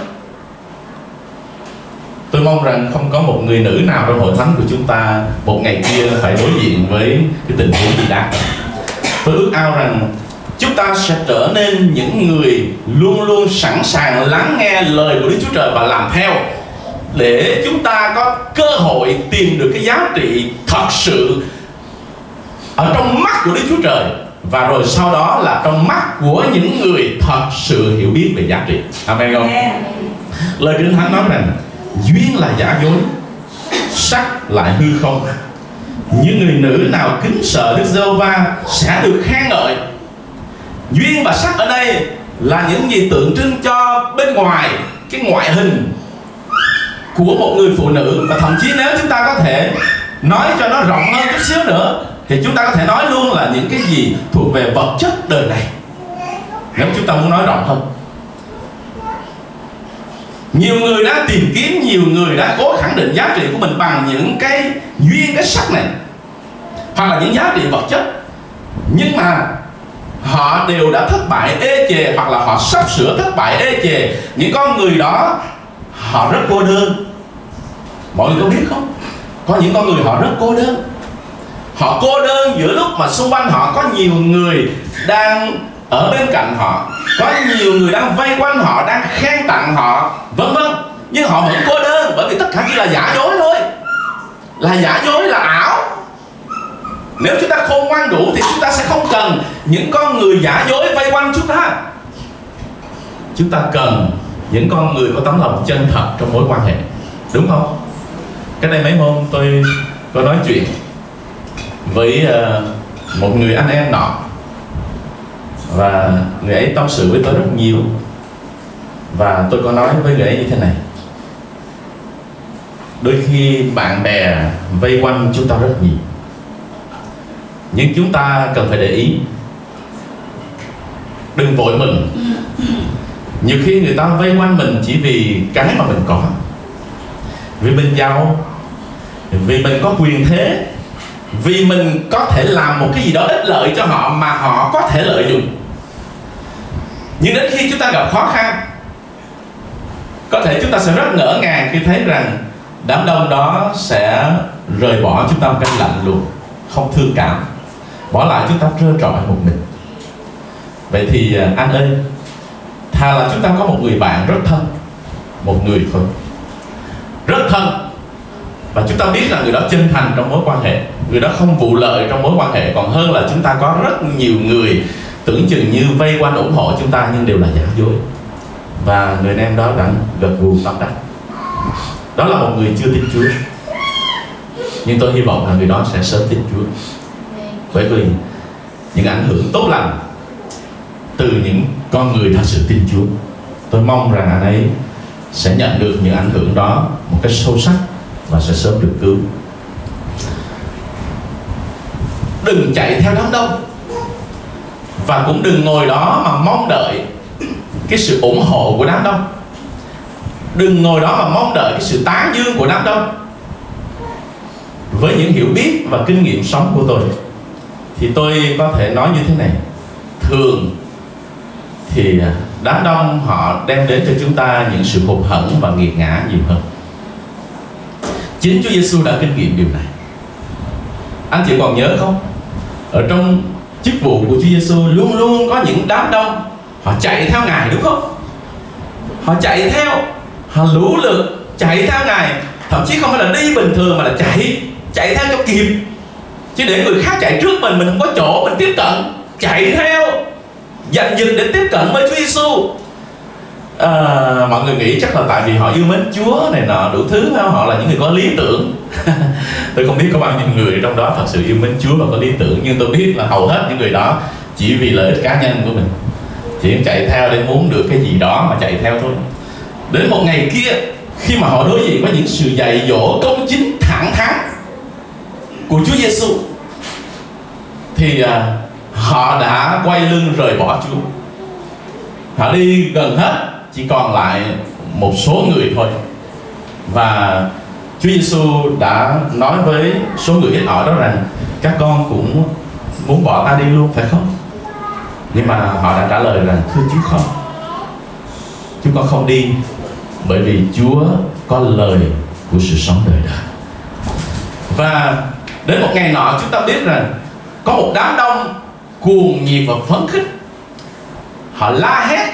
Tôi mong rằng không có một người nữ nào trong hội thánh của chúng ta một ngày kia phải đối diện với cái tình huống gì đáng. Tôi ước ao rằng chúng ta sẽ trở nên những người luôn luôn sẵn sàng lắng nghe lời của Đức Chúa Trời và làm theo, để chúng ta có cơ hội tìm được cái giá trị thật sự ở trong mắt của Đức Chúa Trời, và rồi sau đó là trong mắt của những người thật sự hiểu biết về giá trị. Amen không? Lời Kinh Thánh nói rằng duyên là giả dối, sắc lại hư không. Những người nữ nào kính sợ Đức Giê-hô-va sẽ được khen ngợi. Duyên và sắc ở đây là những gì tượng trưng cho bên ngoài, cái ngoại hình của một người phụ nữ. Và thậm chí nếu chúng ta có thể nói cho nó rộng hơn chút xíu nữa thì chúng ta có thể nói luôn là những cái gì thuộc về vật chất đời này, nếu chúng ta muốn nói rộng hơn. Nhiều người đã tìm kiếm, nhiều người đã cố khẳng định giá trị của mình bằng những cái duyên, cái sắc này, hoặc là những giá trị vật chất, nhưng mà họ đều đã thất bại ê chề, hoặc là họ sắp sửa thất bại ê chề. Những con người đó họ rất cô đơn. Mọi người có biết không? Có những con người họ rất cô đơn. Họ cô đơn giữa lúc mà xung quanh họ có nhiều người đang ở bên cạnh họ, có nhiều người đang vây quanh họ, đang khen tặng họ, vân vân, nhưng họ vẫn cô đơn, bởi vì tất cả chỉ là giả dối thôi. Là giả dối, là ảo. Nếu chúng ta khôn ngoan đủ thì chúng ta sẽ không cần những con người giả dối vây quanh chúng ta. Chúng ta cần những con người có tấm lòng chân thật trong mối quan hệ, đúng không? Cái đây mấy hôm tôi có nói chuyện với một người anh em nọ, và người ấy tâm sự với tôi rất nhiều. Và tôi có nói với người ấy như thế này: đôi khi bạn bè vây quanh chúng ta rất nhiều, nhưng chúng ta cần phải để ý, đừng vội mừng. Nhiều khi người ta vây quanh mình chỉ vì cái mà mình có, vì mình giàu, vì mình có quyền thế, vì mình có thể làm một cái gì đó ích lợi cho họ mà họ có thể lợi dụng. Nhưng đến khi chúng ta gặp khó khăn, có thể chúng ta sẽ rất ngỡ ngàng khi thấy rằng đám đông đó sẽ rời bỏ chúng ta một cách lạnh lùng, không thương cảm, bỏ lại chúng ta trơ trọi một mình. Vậy thì anh ơi, thà là chúng ta có một người bạn rất thân, một người thôi, rất thân, và chúng ta biết là người đó chân thành trong mối quan hệ, người đó không vụ lợi trong mối quan hệ, còn hơn là chúng ta có rất nhiều người tưởng chừng như vây quanh ủng hộ chúng ta nhưng đều là giả dối. Và người anh em đó đã gật gù tâm đắc. Đó là một người chưa tin Chúa, nhưng tôi hy vọng là người đó sẽ sớm tin Chúa, bởi vì những ảnh hưởng tốt lành từ những con người thật sự tin Chúa. Tôi mong rằng anh ấy sẽ nhận được những ảnh hưởng đó một cách sâu sắc và sẽ sớm được cứu. Đừng chạy theo đám đông, và cũng đừng ngồi đó mà mong đợi cái sự ủng hộ của đám đông. Đừng ngồi đó mà mong đợi cái sự tán dương của đám đông. Với những hiểu biết và kinh nghiệm sống của tôi thì tôi có thể nói như thế này: thường thì đám đông họ đem đến cho chúng ta những sự hụt hẫng và nghiệt ngã nhiều hơn. Chính Chúa Giêsu đã kinh nghiệm điều này. Anh chị còn nhớ không? Ở trong chức vụ của Chúa Giêsu luôn luôn có những đám đông họ chạy theo Ngài, đúng không? Họ chạy theo, họ lũ lượt chạy theo Ngài, thậm chí không phải là đi bình thường mà là chạy theo cho kịp. Chứ để người khác chạy trước mình không có chỗ mình tiếp cận, chạy theo giành giật để tiếp cận với Chúa Giêsu. Mọi người nghĩ chắc là tại vì họ yêu mến Chúa này nọ đủ thứ, họ là những người có lý tưởng. Tôi không biết có bao nhiêu người trong đó thật sự yêu mến Chúa và có lý tưởng, nhưng tôi biết là hầu hết những người đó chỉ vì lợi ích cá nhân của mình, chỉ chạy theo để muốn được cái gì đó mà chạy theo thôi. Đến một ngày kia, khi mà họ đối diện với những sự dạy dỗ công chính thẳng thắn của Chúa Giêsu, thì họ đã quay lưng rời bỏ Chúa. Họ đi gần hết, chỉ còn lại một số người thôi. Và Chúa Giêsu đã nói với số người ít ỏi đó rằng: các con cũng muốn bỏ ta đi luôn phải không? Nhưng mà họ đã trả lời rằng: thưa Chúa không, chúng con không đi, bởi vì Chúa có lời của sự sống đời đời. Và đến một ngày nọ chúng ta biết rằng có một đám đông cuồng nhiệt và phấn khích họ la hét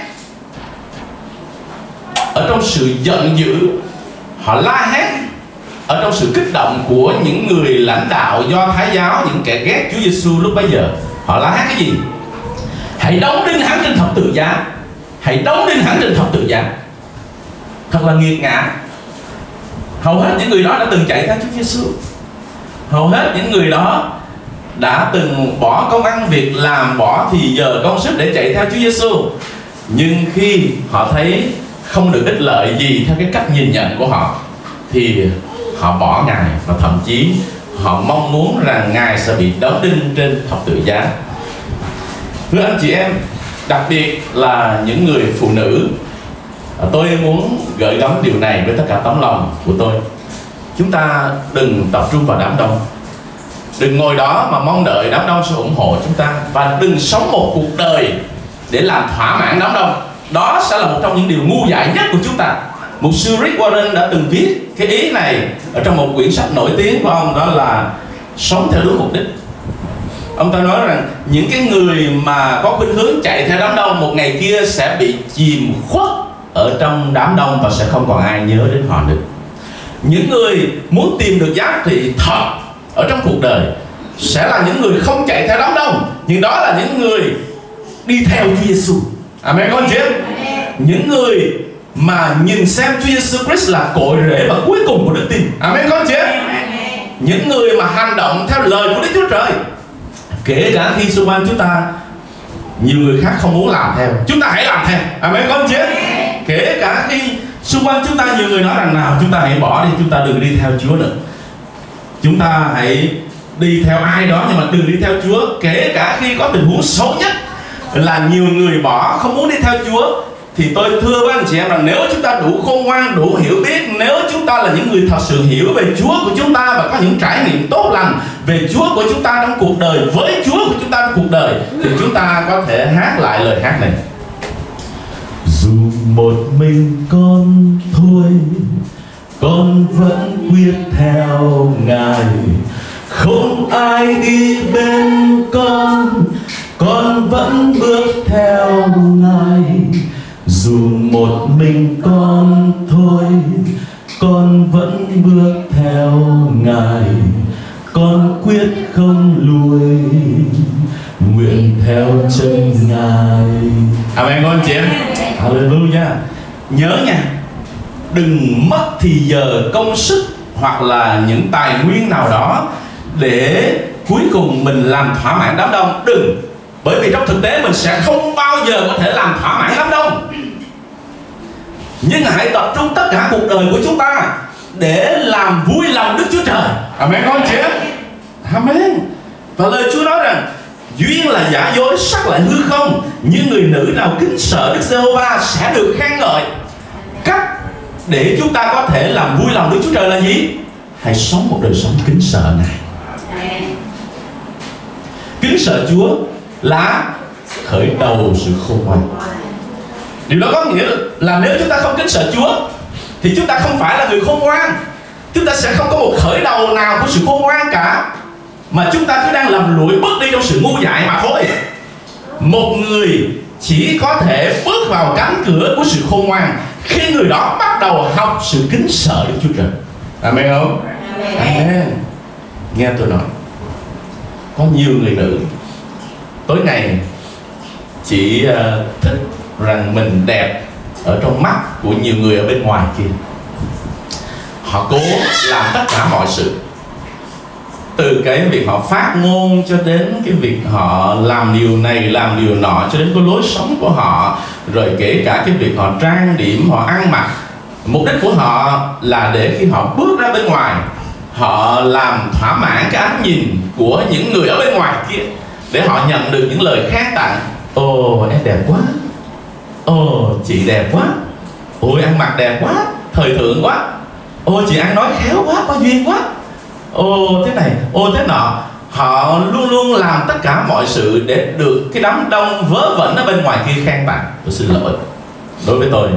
ở trong sự giận dữ, họ la hét ở trong sự kích động của những người lãnh đạo Do Thái giáo, những kẻ ghét Chúa Giêsu lúc bấy giờ. Họ la hét cái gì? Hãy đóng đinh hắn trên thập tự giá, hãy đóng đinh hắn trên thập tự giá. Thật là nghiệt ngã. Hầu hết những người đó đã từng chạy theo Chúa Giêsu. Hầu hết những người đó đã từng bỏ công ăn việc làm, bỏ thì giờ công sức để chạy theo Chúa Giêsu. Nhưng khi họ thấy không được ích lợi gì theo cái cách nhìn nhận của họ, thì họ bỏ Ngài, và thậm chí họ mong muốn rằng Ngài sẽ bị đóng đinh trên thập tự giá. Thưa anh chị em, đặc biệt là những người phụ nữ, tôi muốn gửi gắm điều này với tất cả tấm lòng của tôi. Chúng ta đừng tập trung vào đám đông, đừng ngồi đó mà mong đợi đám đông sẽ ủng hộ chúng ta, và đừng sống một cuộc đời để làm thỏa mãn đám đông. Đó sẽ là một trong những điều ngu dại nhất của chúng ta. Mục sư Rick Warren đã từng viết cái ý này ở trong một quyển sách nổi tiếng của ông, đó là Sống theo đúng mục đích. Ông ta nói rằng những cái người mà có khuynh hướng chạy theo đám đông, một ngày kia sẽ bị chìm khuất ở trong đám đông và sẽ không còn ai nhớ đến họ nữa. Những người muốn tìm được giá trị thật ở trong cuộc đời sẽ là những người không chạy theo đám đông, nhưng đó là những người đi theo Chúa Giêsu. Amen con chị em. Những người mà nhìn xem Chúa Giêsu Christ là cội rễ và cuối cùng của đức tin. Amen con chị em. Những người mà hành động theo lời của Đức Chúa Trời, kể cả khi xung quanh chúng ta nhiều người khác không muốn làm theo, chúng ta hãy làm theo. Amen con chị em. Kể cả khi xung quanh chúng ta nhiều người nói rằng nào, chúng ta hãy bỏ đi, chúng ta đừng đi theo Chúa nữa, chúng ta hãy đi theo ai đó nhưng mà đừng đi theo Chúa. Kể cả khi có tình huống xấu nhất là nhiều người bỏ, không muốn đi theo Chúa, thì tôi thưa với anh chị em rằng nếu chúng ta đủ khôn ngoan, đủ hiểu biết, nếu chúng ta là những người thật sự hiểu về Chúa của chúng ta và có những trải nghiệm tốt lành về Chúa của chúng ta trong cuộc đời, với Chúa của chúng ta trong cuộc đời, thì chúng ta có thể hát lại lời hát này: dù một mình con thôi, con vẫn quyết theo Ngài, không ai đi bên con vẫn bước theo Ngài. Dù một mình con thôi, con vẫn bước theo Ngài, con quyết không lùi, nguyện theo chân Ngài. Amen con chị em. Hallelujah. Nhớ nha, đừng mất thì giờ, công sức hoặc là những tài nguyên nào đó để cuối cùng mình làm thỏa mãn đám đông. Đừng, bởi vì trong thực tế mình sẽ không bao giờ có thể làm thỏa mãn đám đông. Nhưng hãy tập trung tất cả cuộc đời của chúng ta để làm vui lòng Đức Chúa Trời. Amen con chị em. Amen. Và lời Chúa nói rằng duyên là giả dối, sắc lại hư không, nhưng người nữ nào kính sợ Đức Giê-hô-va sẽ được khen ngợi. Cách để chúng ta có thể làm vui lòng Đức Chúa Trời là gì? Hãy sống một đời sống kính sợ Ngài. Kính sợ Chúa là khởi đầu sự khôn ngoan. Điều đó có nghĩa là nếu chúng ta không kính sợ Chúa thì chúng ta không phải là người khôn ngoan. Chúng ta sẽ không có một khởi đầu nào của sự khôn ngoan cả, mà chúng ta cứ đang lầm lũi bước đi trong sự ngu dại mà thôi. Một người chỉ có thể bước vào cánh cửa của sự khôn ngoan khi người đó bắt đầu học sự kính sợ Đức Chúa Trời. Amen không? Amen. Nghe tôi nói, có nhiều người nữ tối ngày chỉ thích rằng mình đẹp ở trong mắt của nhiều người ở bên ngoài kia. Họ cố làm tất cả mọi sự, từ cái việc họ phát ngôn cho đến cái việc họ làm điều này làm điều nọ, cho đến cái lối sống của họ, rồi kể cả cái việc họ trang điểm, họ ăn mặc. Mục đích của họ là để khi họ bước ra bên ngoài, họ làm thỏa mãn cái ánh nhìn của những người ở bên ngoài kia, để họ nhận được những lời khen tặng. Ồ em đẹp quá, ồ chị đẹp quá, ôi ăn mặc đẹp quá, thời thượng quá, ôi chị ăn nói khéo quá, có duyên quá, ô thế này, ô thế nọ. Họ luôn luôn làm tất cả mọi sự để được cái đám đông vớ vẩn ở bên ngoài kia khen tặng. Tôi xin lỗi, đối với tôi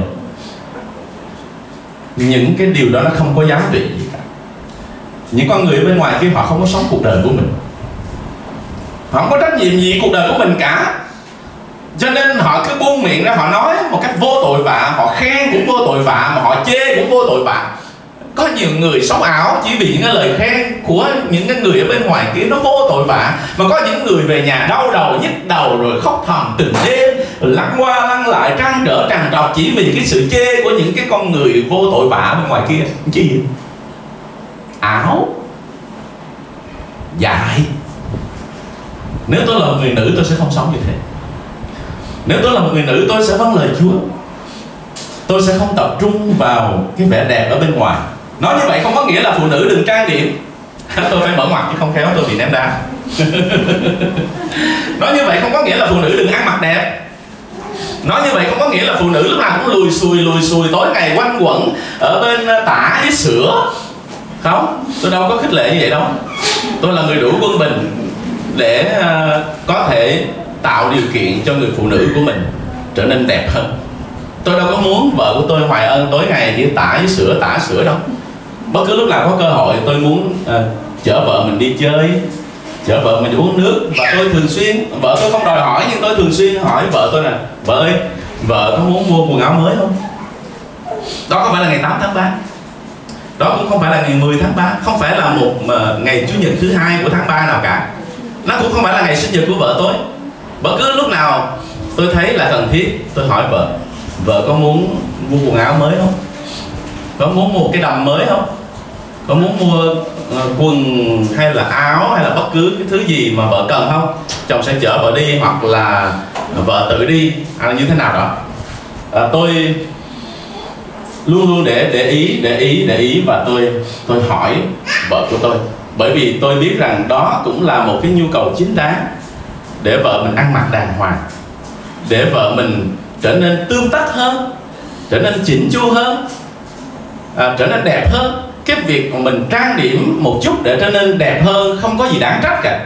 những cái điều đó nó không có giá trị gì cả. Những con người bên ngoài kia họ không có sống cuộc đời của mình, họ không có trách nhiệm gì cuộc đời của mình cả. Cho nên họ cứ buông miệng ra, họ nói một cách vô tội vạ, họ khen cũng vô tội vạ, mà họ chê cũng vô tội vạ. Có nhiều người sống ảo chỉ vì những cái lời khen của những cái người ở bên ngoài kia nó vô tội vạ, mà có những người về nhà đau đầu, nhức đầu, rồi khóc thầm từng đêm, lăn qua lăn lại, trăn trở trằn trọc chỉ vì cái sự chê của những cái con người vô tội vạ bên ngoài kia. Chi vậy? Ảo, dại. Nếu tôi là một người nữ tôi sẽ không sống như thế. Nếu tôi là một người nữ tôi sẽ vâng lời Chúa. Tôi sẽ không tập trung vào cái vẻ đẹp ở bên ngoài. Nói như vậy không có nghĩa là phụ nữ đừng trang điểm. Tôi phải mở ngoặt chứ không khéo tôi bị ném đá. Nói như vậy không có nghĩa là phụ nữ đừng ăn mặc đẹp. Nói như vậy không có nghĩa là phụ nữ lúc nào cũng lùi xùi tối ngày quanh quẩn ở bên tả với sữa. Không, tôi đâu có khích lệ như vậy đâu. Tôi là người đủ quân bình để có thể tạo điều kiện cho người phụ nữ của mình trở nên đẹp hơn. Tôi đâu có muốn vợ của tôi Hoài Ân tối ngày chỉ tả sữa đâu. Bất cứ lúc nào có cơ hội tôi muốn chở vợ mình đi chơi, chở vợ mình đi uống nước. Và tôi thường xuyên, vợ tôi không đòi hỏi nhưng tôi thường xuyên hỏi vợ tôi là: vợ ơi, vợ có muốn mua quần áo mới không? Đó không phải là ngày 8 tháng 3, đó cũng không phải là ngày 10 tháng 3, không phải là một ngày Chủ nhật thứ 2 của tháng 3 nào cả. Nó cũng không phải là ngày sinh nhật của vợ tôi. Bất cứ lúc nào tôi thấy là cần thiết, tôi hỏi vợ: vợ có muốn mua quần áo mới không? Có muốn mua cái đầm mới không? Có muốn mua quần hay là áo hay là bất cứ cái thứ gì mà vợ cần không? Chồng sẽ chở vợ đi, hoặc là vợ tự đi, hay là như thế nào đó. Tôi luôn luôn để ý và tôi hỏi vợ của tôi, bởi vì tôi biết rằng đó cũng là một cái nhu cầu chính đáng để vợ mình ăn mặc đàng hoàng, để vợ mình trở nên tươm tất hơn, trở nên chỉnh chu hơn, trở nên đẹp hơn. Cái việc mà mình trang điểm một chút để trở nên đẹp hơn không có gì đáng trách cả.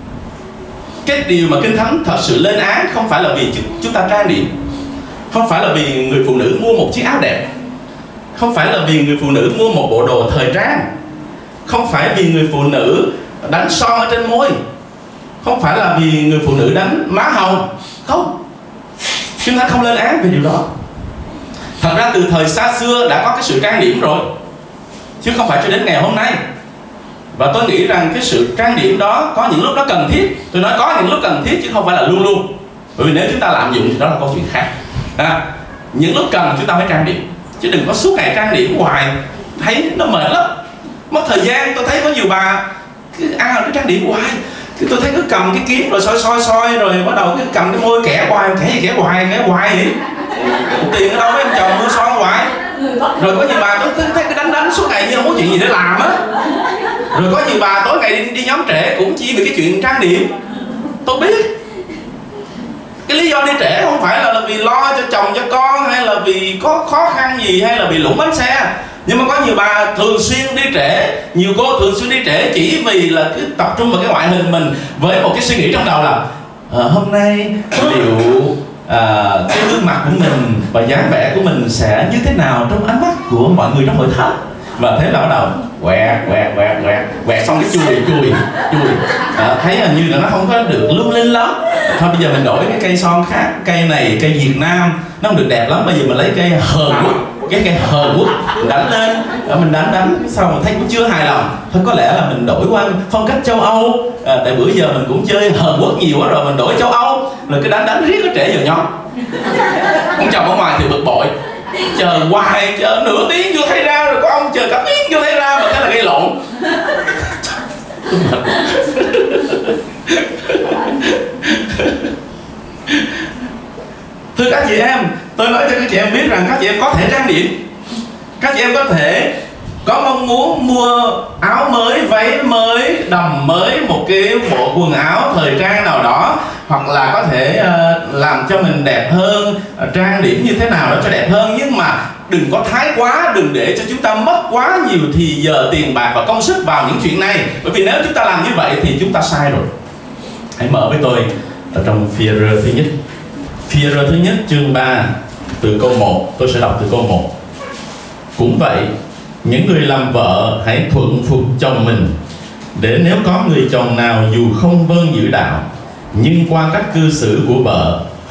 Cái điều mà Kinh Thánh thật sự lên án không phải là vì chúng ta trang điểm, không phải là vì người phụ nữ mua một chiếc áo đẹp, không phải là vì người phụ nữ mua một bộ đồ thời trang, không phải vì người phụ nữ đánh son ở trên môi, không phải là vì người phụ nữ đánh má hồng. Không, chúng ta không lên án về điều đó. Thật ra từ thời xa xưa đã có cái sự trang điểm rồi, chứ không phải cho đến ngày hôm nay. Và tôi nghĩ rằng cái sự trang điểm đó có những lúc nó cần thiết. Tôi nói có những lúc cần thiết chứ không phải là luôn luôn. Bởi vì nếu chúng ta lạm dụng thì đó là câu chuyện khác. Những lúc cần chúng ta phải trang điểm, chứ đừng có suốt ngày trang điểm hoài, thấy nó mệt lắm, mất thời gian. Tôi thấy có nhiều bà cứ ăn cái trang điểm hoài, tôi thấy cứ cầm cái kiếm rồi soi rồi bắt đầu cứ cầm cái môi kẻ hoài vậy. Tiền ở đâu mấy ông chồng mua son hoài. Rồi có nhiều bà tôi thấy cái đánh suốt ngày như không có chuyện gì để làm á. Rồi có nhiều bà tối ngày đi nhóm trễ cũng chỉ vì cái chuyện trang điểm. Tôi biết cái lý do đi trễ không phải là vì lo cho chồng cho con, hay là vì có khó khăn gì, hay là bị lủng bánh xe. Nhưng mà có nhiều bà thường xuyên đi trễ, nhiều cô thường xuyên đi trễ chỉ vì là cứ tập trung vào cái ngoại hình mình, với một cái suy nghĩ trong đầu là hôm nay liệu cái gương mặt của mình và dáng vẻ của mình sẽ như thế nào trong ánh mắt của mọi người trong hội thánh. Và thế là bắt đầu quẹt xong cái chui thấy hình như là nó không có được lung linh lắm. Thôi bây giờ mình đổi cái cây son khác, cây này cây Việt Nam nó không được đẹp lắm, bây giờ mình lấy cây Hàn Quốc, cái cây Hàn Quốc đánh lên, mình đánh sau mình thấy cũng chưa hài lòng, thôi có lẽ là mình đổi qua phong cách châu Âu. Tại bữa giờ mình cũng chơi Hàn Quốc nhiều quá rồi, mình đổi châu Âu, rồi cứ đánh riết nó trễ giờ nhóm. Ông chồng ở ngoài thì bực bội, chờ hoài, chờ nửa tiếng chưa thấy ra, rồi có ông chờ cả tiếng chưa thấy ra, mà cái là gây lộn. Thưa các chị em, tôi nói cho các chị em biết rằng các chị em có thể trang điểm, các chị em có thể có mong muốn mua áo mới, váy mới, đầm mới, một cái bộ quần áo thời trang nào đó, hoặc là có thể làm cho mình đẹp hơn, trang điểm như thế nào đó cho đẹp hơn. Nhưng mà đừng có thái quá, đừng để cho chúng ta mất quá nhiều thì giờ, tiền bạc và công sức vào những chuyện này. Bởi vì nếu chúng ta làm như vậy thì chúng ta sai rồi. Hãy mở với tôi ở trong Phi-e-rơ thứ nhất. Phi-e-rơ thứ nhất chương 3 từ câu 1. Tôi sẽ đọc từ câu 1. Cũng vậy, những người làm vợ hãy thuận phục chồng mình, để nếu có người chồng nào dù không vâng giữ đạo, nhưng qua cách cư xử của vợ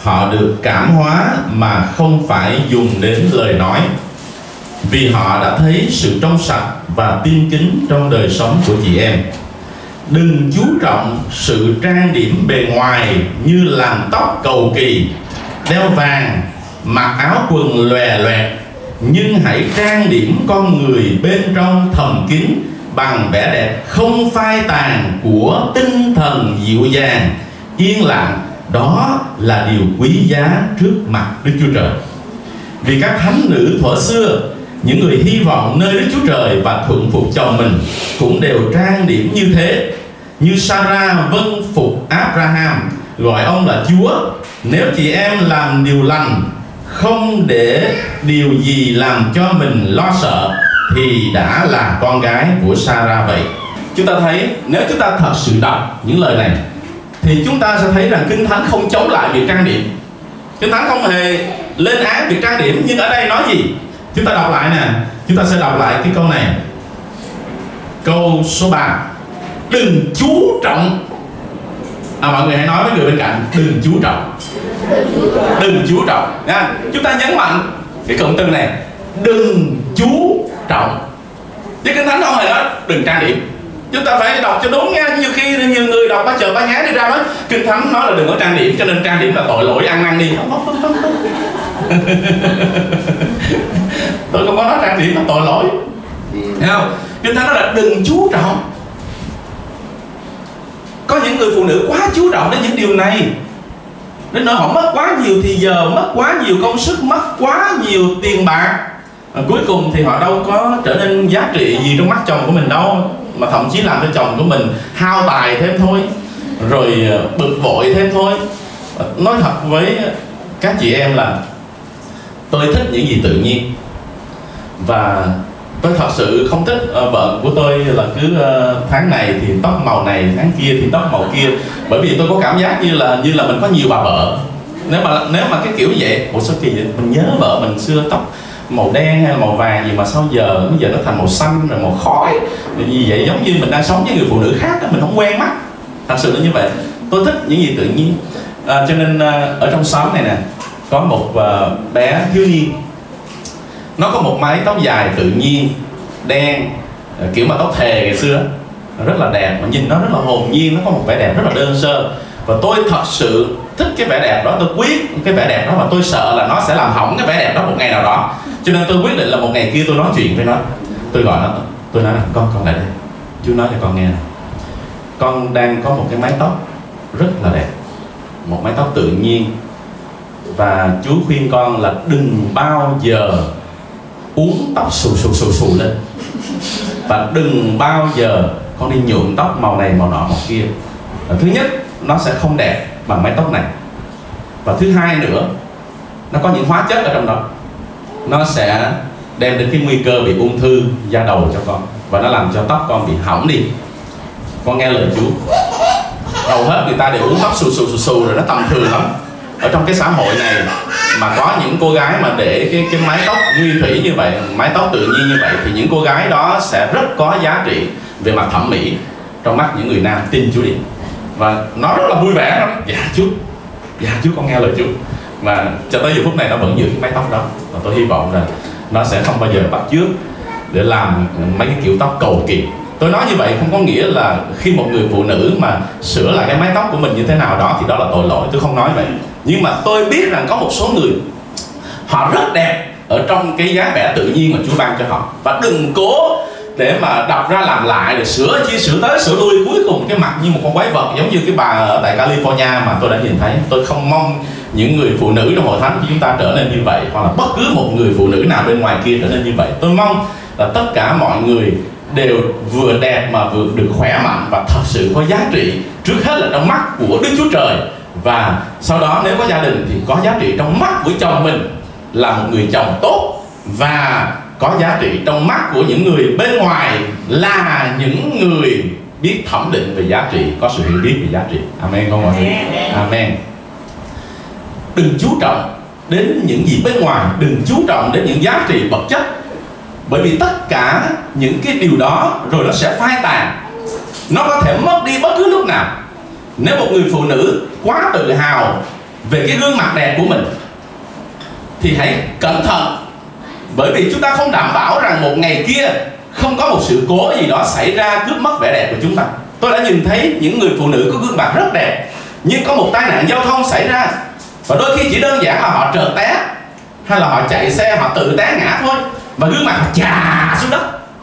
họ được cảm hóa mà không phải dùng đến lời nói, vì họ đã thấy sự trong sạch và tin kính trong đời sống của chị em. Đừng chú trọng sự trang điểm bề ngoài như làm tóc cầu kỳ, đeo vàng, mặc áo quần lòe loẹt, nhưng hãy trang điểm con người bên trong thầm kín bằng vẻ đẹp không phai tàn của tinh thần dịu dàng, yên lặng. Đó là điều quý giá trước mặt Đức Chúa Trời. Vì các thánh nữ thuở xưa, những người hy vọng nơi Đức Chúa Trời và thuận phục chồng mình, cũng đều trang điểm như thế. Như Sarah vâng phục Abraham, gọi ông là Chúa. Nếu chị em làm điều lành, không để điều gì làm cho mình lo sợ, thì đã là con gái của Sarah vậy. Chúng ta thấy, nếu chúng ta thật sự đọc những lời này, thì chúng ta sẽ thấy rằng Kinh Thánh không chống lại việc trang điểm. Kinh Thánh không hề lên án việc trang điểm. Nhưng ở đây nói gì? Chúng ta đọc lại nè. Chúng ta sẽ đọc lại cái câu này. Câu số 3: đừng chú trọng. Mọi người hãy nói với người bên cạnh: đừng chú trọng. Đừng chú trọng nha. Chúng ta nhấn mạnh cái cụm từ này: đừng chú trọng. Chứ Kinh Thánh không hề nói đừng trang điểm. Chúng ta phải đọc cho đúng nha. Nhiều khi nhiều người đọc ba chợ ba nhá đi ra nói Kinh Thánh nói là đừng có trang điểm, cho nên trang điểm là tội lỗi, ăn năn đi. Không. Tôi không có nói trang điểm là tội lỗi. Thấy không? Kinh Thánh nói là đừng chú trọng. Có những người phụ nữ quá chú trọng đến những điều này, đến nỗi họ mất quá nhiều thì giờ, mất quá nhiều công sức, mất quá nhiều tiền bạc. Cuối cùng thì họ đâu có trở nên giá trị gì trong mắt chồng của mình đâu, mà thậm chí làm cho chồng của mình hao tài thêm thôi, rồi bực bội thêm thôi. Nói thật với các chị em là tôi thích những gì tự nhiên, và tôi thật sự không thích vợ của tôi là cứ tháng này thì tóc màu này, tháng kia thì tóc màu kia. Bởi vì tôi có cảm giác như là mình có nhiều bà vợ. Nếu mà cái kiểu vậy, ủa sao kỳ vậy? Mình nhớ vợ mình xưa tóc màu đen hay là màu vàng gì mà sao giờ nó thành màu xanh rồi màu khói như vậy, giống như mình đang sống với người phụ nữ khác đó, mình không quen mắt. Thật sự là như vậy. Tôi thích những gì tự nhiên. Cho nên ở trong xóm này nè, có một bé thiếu niên, nó có một mái tóc dài tự nhiên đen, kiểu mà tóc thề ngày xưa, rất là đẹp, mà nhìn nó rất là hồn nhiên, nó có một vẻ đẹp rất là đơn sơ. Và tôi thật sự thích cái vẻ đẹp đó. Tôi quyết cái vẻ đẹp đó, mà tôi sợ là nó sẽ làm hỏng cái vẻ đẹp đó một ngày nào đó. Cho nên tôi quyết định là một ngày kia tôi nói chuyện với nó. Tôi gọi nó, tôi nói là con lại đây, chú nói cho con nghe này. Con đang có một cái mái tóc rất là đẹp, một mái tóc tự nhiên, và chú khuyên con là đừng bao giờ uốn tóc xù lên, và đừng bao giờ con đi nhuộm tóc màu này màu nọ màu kia. Thứ nhất, nó sẽ không đẹp bằng mái tóc này. Và thứ hai nữa, nó có những hóa chất ở trong đó, nó sẽ đem đến cái nguy cơ bị ung thư da đầu cho con, và nó làm cho tóc con bị hỏng đi. Con nghe lời Chúa. Hầu hết người ta đều uốn tóc xù rồi, nó tầm thường lắm. Ở trong cái xã hội này mà có những cô gái mà để cái mái tóc nguyên thủy như vậy, mái tóc tự nhiên như vậy, thì những cô gái đó sẽ rất có giá trị về mặt thẩm mỹ trong mắt những người nam tin Chúa đi. Và nó rất là vui vẻ. Nó nói, dạ Chúa con nghe lời Chúa. Và cho tới giờ phút này nó vẫn giữ cái mái tóc đó. Và tôi hy vọng là nó sẽ không bao giờ bắt chước để làm mấy cái kiểu tóc cầu kỳ. Tôi nói như vậy không có nghĩa là khi một người phụ nữ mà sửa lại cái mái tóc của mình như thế nào đó thì đó là tội lỗi. Tôi không nói vậy. Nhưng mà tôi biết rằng có một số người họ rất đẹp ở trong cái dáng vẻ tự nhiên mà Chúa ban cho họ. Và đừng cố để mà đập ra làm lại, rồi sửa tới sửa lui, cuối cùng cái mặt như một con quái vật, giống như cái bà ở tại California mà tôi đã nhìn thấy. Tôi không mong những người phụ nữ trong hội thánh của chúng ta trở nên như vậy, hoặc là bất cứ một người phụ nữ nào bên ngoài kia trở nên như vậy. Tôi mong là tất cả mọi người đều vừa đẹp mà vừa được khỏe mạnh và thật sự có giá trị, trước hết là trong mắt của Đức Chúa Trời, và sau đó nếu có gia đình thì có giá trị trong mắt của chồng mình là một người chồng tốt, và có giá trị trong mắt của những người bên ngoài là những người biết thẩm định về giá trị, có sự hiểu biết về giá trị. Amen không mọi người? Amen. Đừng chú trọng đến những gì bên ngoài, đừng chú trọng đến những giá trị vật chất, bởi vì tất cả những cái điều đó rồi nó sẽ phai tàn, nó có thể mất đi bất cứ lúc nào. Nếu một người phụ nữ quá tự hào về cái gương mặt đẹp của mình thì hãy cẩn thận, bởi vì chúng ta không đảm bảo rằng một ngày kia không có một sự cố gì đó xảy ra cướp mất vẻ đẹp của chúng ta. Tôi đã nhìn thấy những người phụ nữ có gương mặt rất đẹp, nhưng có một tai nạn giao thông xảy ra, và đôi khi chỉ đơn giản là họ trượt té, hay là họ chạy xe họ tự té ngã thôi, và gương mặt họ chà xuống đất,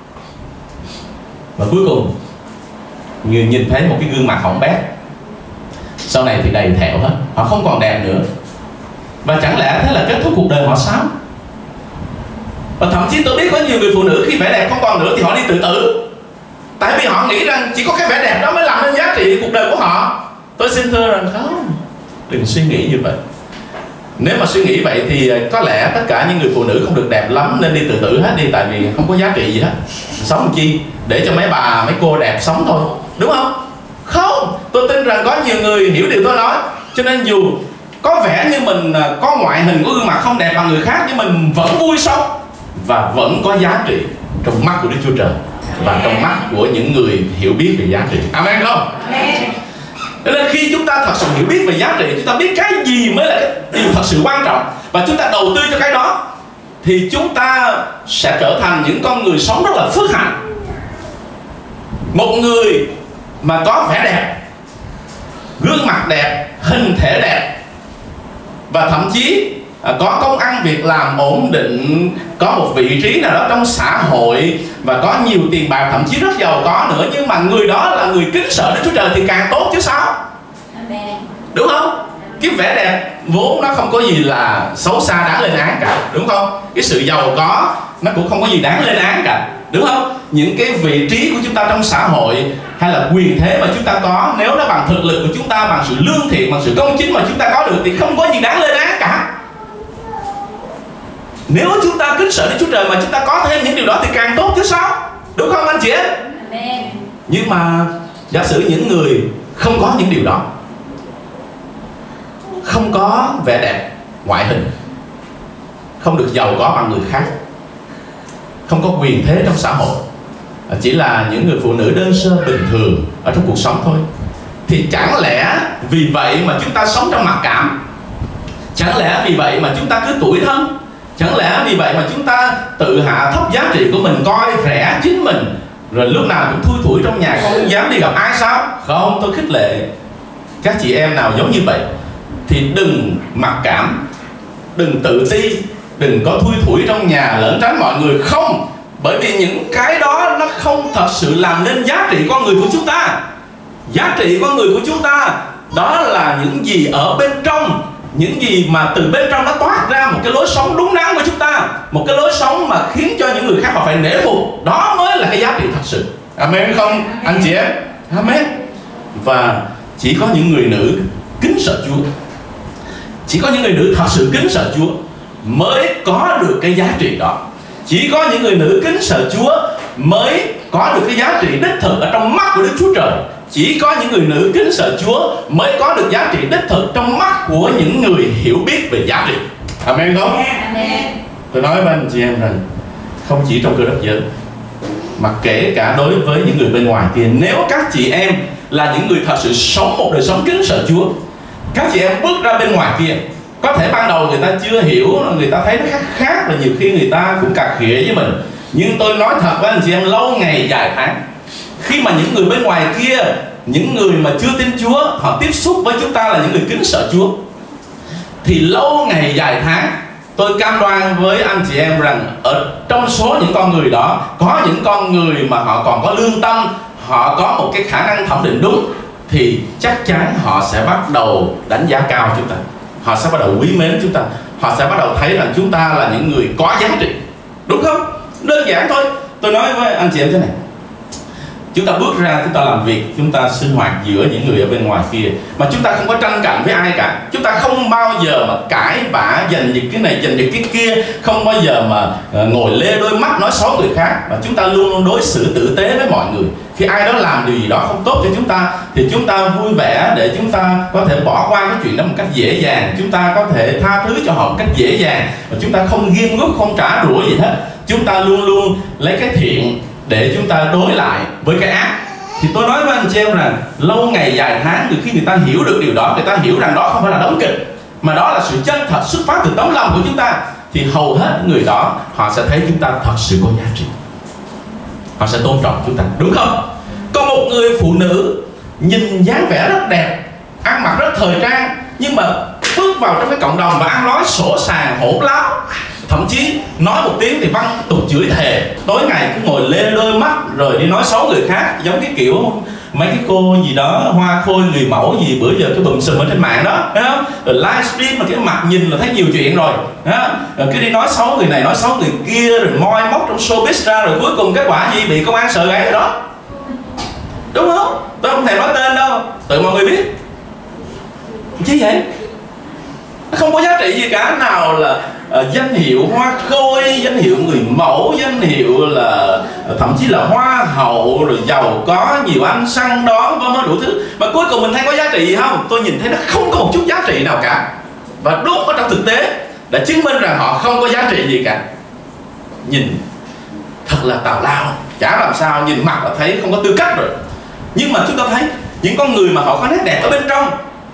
và cuối cùng người nhìn thấy một cái gương mặt hỏng bét, sau này thì đầy thẹo hết, họ không còn đẹp nữa. Và chẳng lẽ thế là kết thúc cuộc đời họ sao? Và thậm chí tôi biết có nhiều người phụ nữ khi vẻ đẹp không còn nữa thì họ đi tự tử, tại vì họ nghĩ rằng chỉ có cái vẻ đẹp đó mới làm nên giá trị cuộc đời của họ. Tôi xin thưa rằng không, đừng suy nghĩ như vậy. Nếu mà suy nghĩ vậy thì có lẽ tất cả những người phụ nữ không được đẹp lắm nên đi tự tử hết đi, tại vì không có giá trị gì hết. Sống chi để cho mấy bà mấy cô đẹp sống thôi, đúng không? Không, tôi tin rằng có nhiều người hiểu điều tôi nói, cho nên dù có vẻ như mình có ngoại hình của gương mặt không đẹp bằng người khác, nhưng mình vẫn vui sống và vẫn có giá trị trong mắt của Đức Chúa Trời và trong mắt của những người hiểu biết về giá trị. Amen không? Amen. Cho nên khi chúng ta thật sự hiểu biết về giá trị, chúng ta biết cái gì mới là cái điều thật sự quan trọng, và chúng ta đầu tư cho cái đó, thì chúng ta sẽ trở thành những con người sống rất là phước hạnh. Một người mà có vẻ đẹp, gương mặt đẹp, hình thể đẹp, và thậm chí có công ăn việc làm ổn định, có một vị trí nào đó trong xã hội và có nhiều tiền bạc, thậm chí rất giàu có nữa, nhưng mà người đó là người kính sợ Đức Chúa Trời thì càng tốt chứ sao? Amen. Đúng không? Cái vẻ đẹp vốn nó không có gì là xấu xa đáng lên án cả, đúng không? Cái sự giàu có nó cũng không có gì đáng lên án cả, đúng không? Những cái vị trí của chúng ta trong xã hội hay là quyền thế mà chúng ta có, nếu nó bằng thực lực của chúng ta, bằng sự lương thiện, bằng sự công chính mà chúng ta có được thì không có gì đáng lên án cả. Nếu chúng ta kính sợ Đức Chúa Trời mà chúng ta có thêm những điều đó thì càng tốt chứ sao? Đúng không anh chị em? Amen. Nhưng mà giả sử những người không có những điều đó, không có vẻ đẹp ngoại hình, không được giàu có bằng người khác, không có quyền thế trong xã hội, chỉ là những người phụ nữ đơn sơ bình thường ở trong cuộc sống thôi, thì chẳng lẽ vì vậy mà chúng ta sống trong mặc cảm? Chẳng lẽ vì vậy mà chúng ta cứ tủi thân? Chẳng lẽ vì vậy mà chúng ta tự hạ thấp giá trị của mình, coi rẻ chính mình, rồi lúc nào cũng thui thủi trong nhà, không dám đi gặp ai sao? Không, tôi khích lệ các chị em nào giống như vậy thì đừng mặc cảm, đừng tự ti, đừng có thui thủi trong nhà lẩn tránh mọi người. Không, bởi vì những cái đó nó không thật sự làm nên giá trị con người của chúng ta. Giá trị con người của chúng ta đó là những gì ở bên trong, những gì mà từ bên trong nó toát ra một cái lối sống đúng đắn của chúng ta, một cái lối sống mà khiến cho những người khác họ phải nể phục. Đó mới là cái giá trị thật sự. Amen không anh chị em? Amen. Và chỉ có những người nữ kính sợ Chúa, chỉ có những người nữ thật sự kính sợ Chúa mới có được cái giá trị đó. Chỉ có những người nữ kính sợ Chúa mới có được cái giá trị đích thực ở trong mắt của Đức Chúa Trời. Chỉ có những người nữ kính sợ Chúa mới có được giá trị đích thực trong mắt của những người hiểu biết về giá trị. Amen không? Amen. Tôi nói với anh chị em rằng không chỉ trong Cơ Đốc giới mà kể cả đối với những người bên ngoài kia, nếu các chị em là những người thật sự sống một đời sống kính sợ Chúa, các chị em bước ra bên ngoài kia, có thể ban đầu người ta chưa hiểu, người ta thấy nó khác và nhiều khi người ta cũng cà khịa với mình, nhưng tôi nói thật với anh chị em, lâu ngày dài tháng, khi mà những người bên ngoài kia, những người mà chưa tin Chúa, họ tiếp xúc với chúng ta là những người kính sợ Chúa, thì lâu ngày dài tháng, tôi cam đoan với anh chị em rằng ở trong số những con người đó, có những con người mà họ còn có lương tâm, họ có một cái khả năng thẩm định đúng, thì chắc chắn họ sẽ bắt đầu đánh giá cao chúng ta, họ sẽ bắt đầu quý mến chúng ta, họ sẽ bắt đầu thấy rằng chúng ta là những người có giá trị. Đúng không? Đơn giản thôi. Tôi nói với anh chị em thế này, chúng ta bước ra, chúng ta làm việc, chúng ta sinh hoạt giữa những người ở bên ngoài kia mà chúng ta không có tranh cạnh với ai cả, chúng ta không bao giờ mà cãi vã giành giật cái này giành giật cái kia, không bao giờ mà ngồi lê đôi mắt nói xấu người khác, mà chúng ta luôn luôn đối xử tử tế với mọi người. Khi ai đó làm điều gì đó không tốt cho chúng ta thì chúng ta vui vẻ để chúng ta có thể bỏ qua cái chuyện đó một cách dễ dàng, chúng ta có thể tha thứ cho họ một cách dễ dàng, và chúng ta không ghim gớm, không trả đũa gì hết. Chúng ta luôn luôn lấy cái thiện để chúng ta đối lại với cái ác. Thì tôi nói với anh chị em rằng lâu ngày dài tháng, từ khi người ta hiểu được điều đó, người ta hiểu rằng đó không phải là đóng kịch, mà đó là sự chân thật xuất phát từ tấm lòng của chúng ta, thì hầu hết người đó họ sẽ thấy chúng ta thật sự có giá trị. Họ sẽ tôn trọng chúng ta, đúng không? Còn một người phụ nữ nhìn dáng vẻ rất đẹp, ăn mặc rất thời trang, nhưng mà bước vào trong cái cộng đồng và ăn nói sổ sàng hỗn láo, thậm chí nói một tiếng thì văng tục chửi thề, tối ngày cứ ngồi lê đôi mắt rồi đi nói xấu người khác, giống cái kiểu mấy cái cô gì đó hoa khôi người mẫu gì bữa giờ cái bùm sùm ở trên mạng đó, thấy không? Rồi livestream mà cái mặt nhìn là thấy nhiều chuyện rồi, rồi cứ đi nói xấu người này nói xấu người kia, rồi moi móc trong showbiz ra, rồi cuối cùng kết quả gì? Bị công an sợ gáy rồi đó, đúng không? Tôi không thèm nói tên đâu, tự mọi người biết. Chứ vậy nó không có giá trị gì cả, nào là danh hiệu hoa khôi, danh hiệu người mẫu, danh hiệu là thậm chí là hoa hậu, rồi giàu có, nhiều anh săn đón, vân đủ thứ, mà cuối cùng mình thấy có giá trị gì không? Tôi nhìn thấy nó không có một chút giá trị nào cả. Và đúng ở trong thực tế đã chứng minh rằng họ không có giá trị gì cả. Nhìn thật là tào lao, chả làm sao, nhìn mặt là thấy không có tư cách rồi. Nhưng mà chúng ta thấy những con người mà họ có nét đẹp ở bên trong,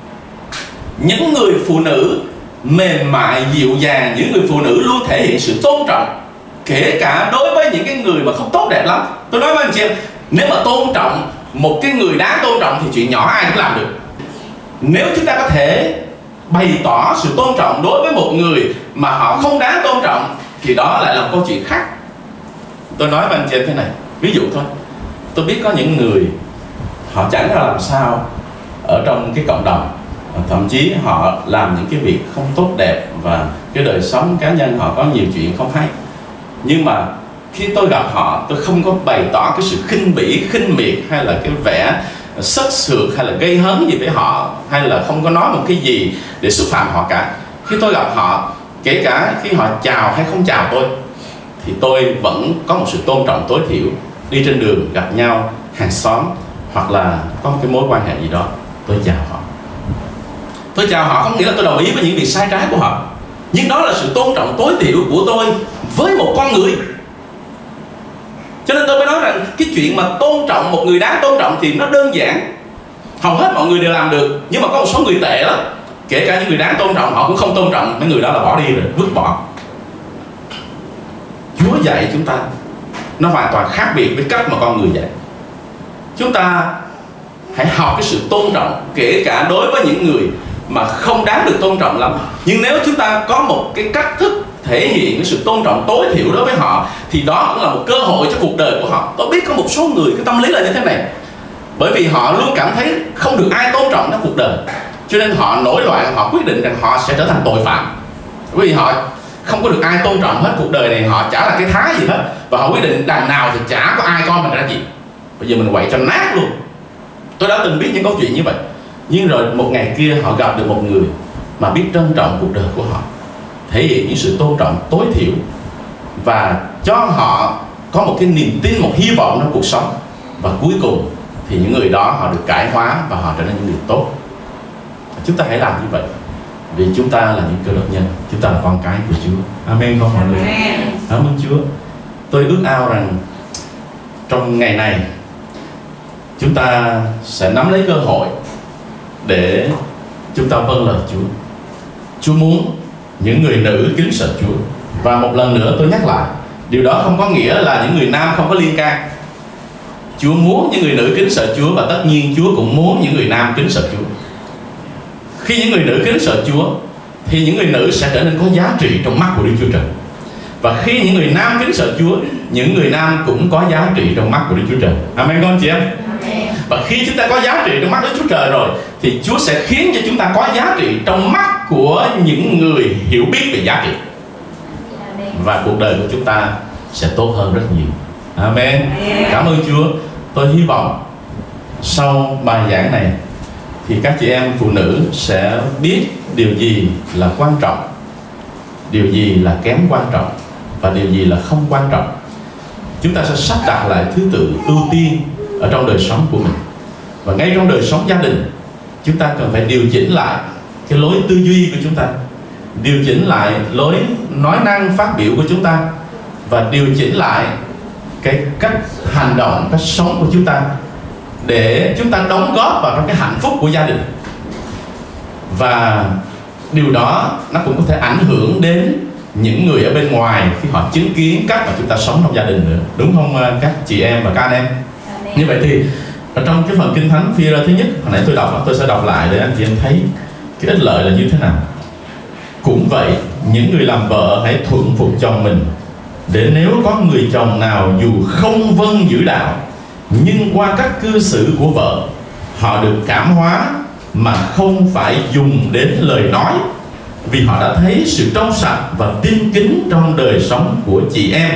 những người phụ nữ mềm mại, dịu dàng, những người phụ nữ luôn thể hiện sự tôn trọng, kể cả đối với những cái người mà không tốt đẹp lắm. Tôi nói với anh chị em, nếu mà tôn trọng một cái người đáng tôn trọng thì chuyện nhỏ ai cũng làm được. Nếu chúng ta có thể bày tỏ sự tôn trọng đối với một người mà họ không đáng tôn trọng thì đó lại là một câu chuyện khác. Tôi nói với anh chị em thế này, ví dụ thôi. Tôi biết có những người họ chẳng ra làm sao ở trong cái cộng đồng, thậm chí họ làm những cái việc không tốt đẹp và cái đời sống cá nhân họ có nhiều chuyện không hay. Nhưng mà khi tôi gặp họ, tôi không có bày tỏ cái sự khinh bỉ, khinh miệt hay là cái vẻ sất sượt hay là gây hấn gì với họ, hay là không có nói một cái gì để xúc phạm họ cả. Khi tôi gặp họ, kể cả khi họ chào hay không chào tôi, thì tôi vẫn có một sự tôn trọng tối thiểu. Đi trên đường gặp nhau, hàng xóm, hoặc là có một cái mối quan hệ gì đó, tôi chào họ. Tôi chào họ không nghĩa là tôi đồng ý với những việc sai trái của họ, nhưng đó là sự tôn trọng tối thiểu của tôi với một con người. Cho nên tôi mới nói rằng cái chuyện mà tôn trọng một người đáng tôn trọng thì nó đơn giản, hầu hết mọi người đều làm được. Nhưng mà có một số người tệ lắm, kể cả những người đáng tôn trọng họ cũng không tôn trọng mấy người đó, là bỏ đi rồi, vứt bỏ. Chúa dạy chúng ta nó hoàn toàn khác biệt với cách mà con người dạy. Chúng ta hãy học cái sự tôn trọng, kể cả đối với những người mà không đáng được tôn trọng lắm. Nhưng nếu chúng ta có một cái cách thức thể hiện cái sự tôn trọng tối thiểu đối với họ, thì đó cũng là một cơ hội cho cuộc đời của họ. Tôi biết có một số người cái tâm lý là như thế này, bởi vì họ luôn cảm thấy không được ai tôn trọng trong cuộc đời, cho nên họ nổi loạn, họ quyết định rằng họ sẽ trở thành tội phạm. Bởi vì họ không có được ai tôn trọng hết, cuộc đời này họ chả là cái thái gì hết, và họ quyết định đằng nào thì chả có ai coi mình ra gì, bây giờ mình quậy cho nát luôn. Tôi đã từng biết những câu chuyện như vậy. Nhưng rồi một ngày kia họ gặp được một người mà biết trân trọng cuộc đời của họ, thể hiện những sự tôn trọng tối thiểu, và cho họ có một cái niềm tin, một hy vọng trong cuộc sống. Và cuối cùng thì những người đó họ được cải hóa và họ trở nên những người tốt. Chúng ta hãy làm như vậy, vì chúng ta là những cơ đốc nhân, chúng ta là con cái của Chúa. Amen không mọi người? Cảm ơn Chúa. Tôi ước ao rằng trong ngày này chúng ta sẽ nắm lấy cơ hội để chúng ta vâng lời Chúa. Chúa muốn những người nữ kính sợ Chúa. Và một lần nữa tôi nhắc lại, điều đó không có nghĩa là những người nam không có liên can. Chúa muốn những người nữ kính sợ Chúa, và tất nhiên Chúa cũng muốn những người nam kính sợ Chúa. Khi những người nữ kính sợ Chúa thì những người nữ sẽ trở nên có giá trị trong mắt của Đức Chúa Trời. Và khi những người nam kính sợ Chúa, những người nam cũng có giá trị trong mắt của Đức Chúa Trời. Amen con chị em? Và khi chúng ta có giá trị trong mắt Đức Chúa Trời rồi, thì Chúa sẽ khiến cho chúng ta có giá trị trong mắt của những người hiểu biết về giá trị. Và cuộc đời của chúng ta sẽ tốt hơn rất nhiều. Amen. Cảm ơn Chúa. Tôi hy vọng sau bài giảng này thì các chị em phụ nữ sẽ biết điều gì là quan trọng, điều gì là kém quan trọng, và điều gì là không quan trọng. Chúng ta sẽ sắp đặt lại thứ tự ưu tiên ở trong đời sống của mình. Và ngay trong đời sống gia đình, chúng ta cần phải điều chỉnh lại cái lối tư duy của chúng ta, điều chỉnh lại lối nói năng phát biểu của chúng ta, và điều chỉnh lại cái cách hành động, cách sống của chúng ta, để chúng ta đóng góp vào trong cái hạnh phúc của gia đình. Và điều đó nó cũng có thể ảnh hưởng đến những người ở bên ngoài khi họ chứng kiến cách mà chúng ta sống trong gia đình nữa, đúng không các chị em và các anh em? Như vậy thì ở trong cái phần Kinh Thánh Phi-e-rơ thứ nhất hồi nãy tôi đọc, tôi sẽ đọc lại để anh chị em thấy cái ích lợi là như thế nào. Cũng vậy, những người làm vợ hãy thuận phục chồng mình, để nếu có người chồng nào dù không vâng giữ đạo, nhưng qua cách cư xử của vợ, họ được cảm hóa mà không phải dùng đến lời nói, vì họ đã thấy sự trong sạch và tin kính trong đời sống của chị em.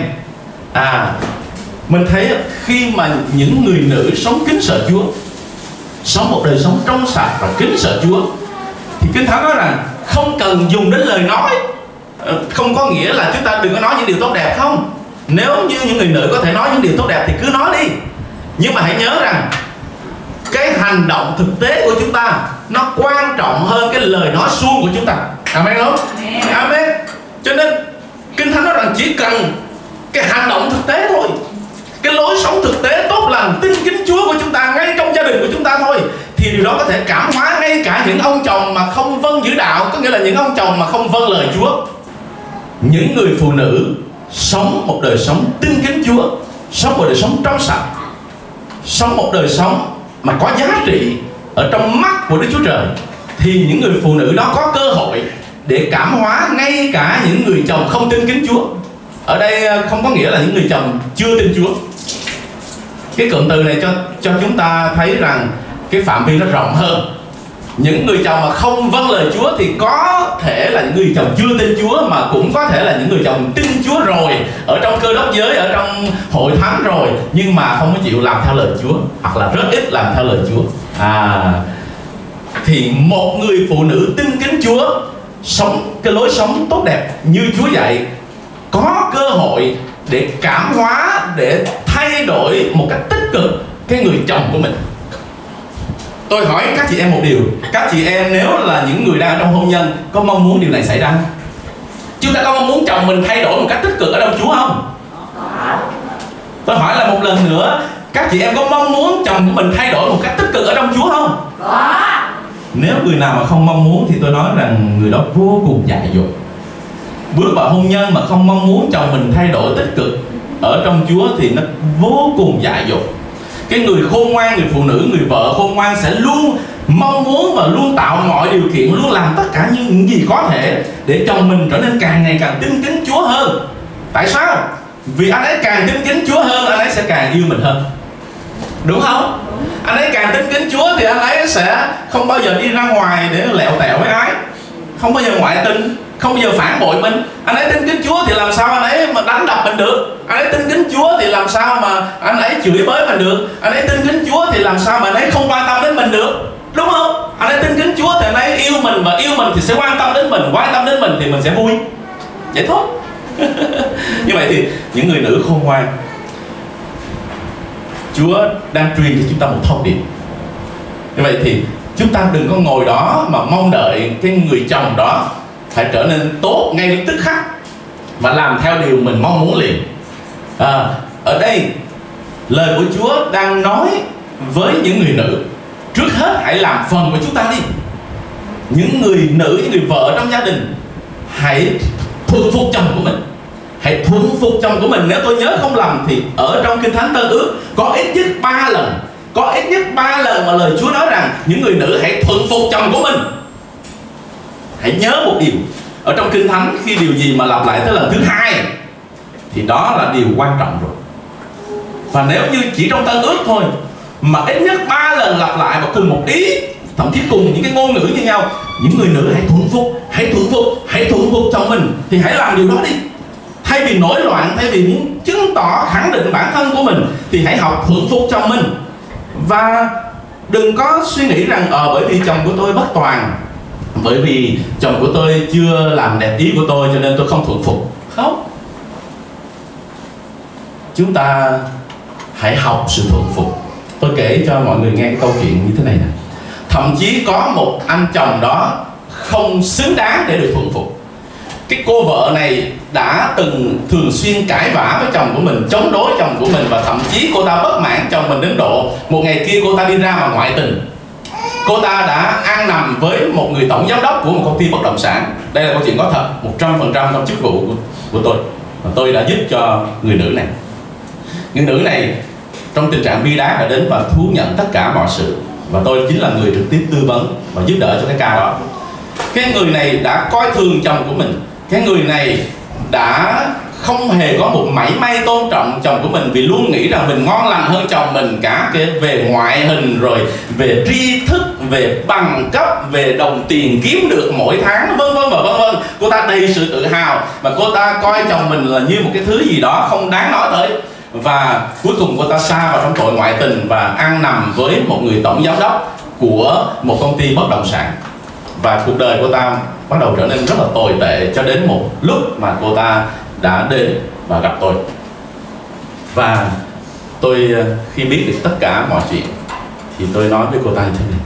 Mình thấy khi mà những người nữ sống kính sợ Chúa, sống một đời sống trong sạch và kính sợ Chúa, thì Kinh Thánh nói rằng không cần dùng đến lời nói. Không có nghĩa là chúng ta đừng có nói những điều tốt đẹp không. Nếu như những người nữ có thể nói những điều tốt đẹp thì cứ nói đi. Nhưng mà hãy nhớ rằng cái hành động thực tế của chúng ta nó quan trọng hơn cái lời nói suông của chúng ta. Amen không? Amen. Cho nên Kinh Thánh nói rằng chỉ cần cái hành động thực tế thôi, cái lối sống thực tế tốt lành tin kính Chúa của chúng ta ngay trong gia đình của chúng ta thôi, thì điều đó có thể cảm hóa ngay cả những ông chồng mà không vâng giữ đạo, có nghĩa là những ông chồng mà không vâng lời Chúa. Những người phụ nữ sống một đời sống tin kính Chúa, sống một đời sống trong sạch, sống một đời sống mà có giá trị ở trong mắt của Đức Chúa Trời, thì những người phụ nữ đó có cơ hội để cảm hóa ngay cả những người chồng không tin kính Chúa. Ở đây không có nghĩa là những người chồng chưa tin Chúa. Cái cụm từ này cho chúng ta thấy rằng cái phạm vi nó rộng hơn. Những người chồng mà không vâng lời Chúa thì có thể là những người chồng chưa tin Chúa, mà cũng có thể là những người chồng tin Chúa rồi, ở trong Cơ Đốc giới, ở trong hội thánh rồi, nhưng mà không có chịu làm theo lời Chúa, hoặc là rất ít làm theo lời Chúa. Thì một người phụ nữ tin kính Chúa, sống cái lối sống tốt đẹp như Chúa dạy, có cơ hội để cảm hóa, để thay đổi một cách tích cực cái người chồng của mình. Tôi hỏi các chị em một điều, các chị em nếu là những người đang trong hôn nhân, có mong muốn điều này xảy ra? Chúng ta có mong muốn chồng mình thay đổi một cách tích cực ở trong Chúa không? Tôi hỏi là một lần nữa, các chị em có mong muốn chồng của mình thay đổi một cách tích cực ở trong Chúa không? Nếu người nào mà không mong muốn thì tôi nói rằng người đó vô cùng dại dột. Bước vào hôn nhân mà không mong muốn chồng mình thay đổi tích cực ở trong Chúa thì nó vô cùng dại dột. Cái người khôn ngoan, người phụ nữ, người vợ khôn ngoan sẽ luôn mong muốn và luôn tạo mọi điều kiện, luôn làm tất cả những gì có thể để chồng mình trở nên càng ngày càng tin kính Chúa hơn. Tại sao? Vì anh ấy càng tin kính Chúa hơn, anh ấy sẽ càng yêu mình hơn. Đúng không? Anh ấy càng tin kính Chúa thì anh ấy sẽ không bao giờ đi ra ngoài để lẹo tẹo với ai, không bao giờ ngoại tình, không bao giờ phản bội mình. Anh ấy tin kính Chúa thì làm sao anh ấy mà đánh đập mình được? Anh ấy tin kính Chúa thì làm sao mà anh ấy chửi bới mình được? Anh ấy tin kính Chúa thì làm sao mà anh ấy không quan tâm đến mình được? Đúng không? Anh ấy tin kính Chúa thì anh ấy yêu mình, và yêu mình thì sẽ quan tâm đến mình, quan tâm đến mình thì mình sẽ vui. Vậy thôi. Như vậy thì những người nữ khôn ngoan, Chúa đang truyền cho chúng ta một thông điệp. Như vậy thì chúng ta đừng có ngồi đó mà mong đợi cái người chồng đó phải trở nên tốt ngay lập tức khắc và làm theo điều mình mong muốn liền. Ở đây lời của Chúa đang nói với những người nữ, trước hết hãy làm phần của chúng ta đi. Những người nữ, những người vợ trong gia đình, hãy thuận phục chồng của mình. Hãy thuận phục chồng của mình. Nếu tôi nhớ không lầm thì ở trong Kinh Thánh Tân Ước có ít nhất 3 lần, có ít nhất 3 lần mà lời Chúa nói rằng những người nữ hãy thuận phục chồng của mình. Hãy nhớ một điều, ở trong Kinh Thánh khi điều gì mà lặp lại tới lần thứ 2 thì đó là điều quan trọng rồi. Và nếu như chỉ trong Tân Ước thôi mà ít nhất 3 lần lặp lại và cùng một ý, thậm chí cùng những cái ngôn ngữ như nhau, những người nữ hãy thuận phục, hãy thuận phục, hãy thuận phục chồng mình, thì hãy làm điều đó đi. Thay vì nổi loạn, thay vì muốn chứng tỏ khẳng định bản thân của mình, thì hãy học thuận phục chồng mình. Và đừng có suy nghĩ rằng bởi vì chồng của tôi bất toàn, bởi vì chồng của tôi chưa làm đẹp ý của tôi cho nên tôi không thuận phục. Không. Chúng ta hãy học sự thuận phục. Tôi kể cho mọi người nghe cái câu chuyện như thế này nè. Thậm chí có một anh chồng đó không xứng đáng để được thuận phục. Cái cô vợ này đã từng thường xuyên cãi vã với chồng của mình, chống đối chồng của mình, và thậm chí cô ta bất mãn chồng mình đến độ một ngày kia cô ta đi ra mà ngoại tình. Cô ta đã ăn nằm với một người người tổng giám đốc của một công ty bất động sản. Đây là câu chuyện có thật, 100% trong chức vụ của tôi. Và tôi đã giúp cho người nữ này. Người nữ này trong tình trạng bi đát đã đến và thú nhận tất cả mọi sự. Và tôi chính là người trực tiếp tư vấn và giúp đỡ cho cái ca đó. Cái người này đã coi thường chồng của mình. Cái người này đã không hề có một mảy may tôn trọng chồng của mình, vì luôn nghĩ rằng mình ngon lành hơn chồng mình cả cái về ngoại hình, rồi về tri thức, về bằng cấp, về đồng tiền kiếm được mỗi tháng, vân vân và vân vân. Cô ta đầy sự tự hào và cô ta coi chồng mình là như một cái thứ gì đó không đáng nói tới. Và cuối cùng cô ta sa vào trong tội ngoại tình và ăn nằm với một người tổng giám đốc của một công ty bất động sản. Và cuộc đời cô ta bắt đầu trở nên rất là tồi tệ, cho đến một lúc mà cô ta đã đến và gặp tôi. Và tôi khi biết được tất cả mọi chuyện thì tôi nói với cô ta như thế này: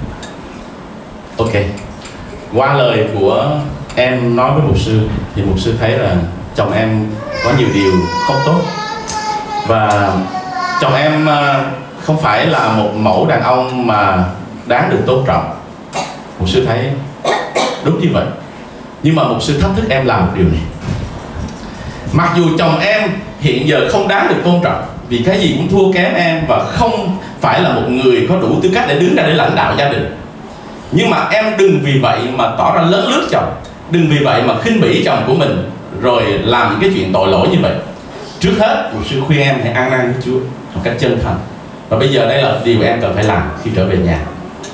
ok, qua lời của em nói với mục sư thì mục sư thấy là chồng em có nhiều điều không tốt, và chồng em không phải là một mẫu đàn ông mà đáng được tôn trọng. Mục sư thấy đúng như vậy, nhưng mà mục sư thách thức em làm một điều này. Mặc dù chồng em hiện giờ không đáng được tôn trọng, vì cái gì cũng thua kém em và không phải là một người có đủ tư cách để đứng ra để lãnh đạo gia đình, nhưng mà em đừng vì vậy mà tỏ ra lấn lướt chồng, đừng vì vậy mà khinh bỉ chồng của mình rồi làm những cái chuyện tội lỗi như vậy. Trước hết, mục sư khuyên em hãy ăn năn với Chúa một cách chân thành. Và bây giờ đây là điều em cần phải làm khi trở về nhà.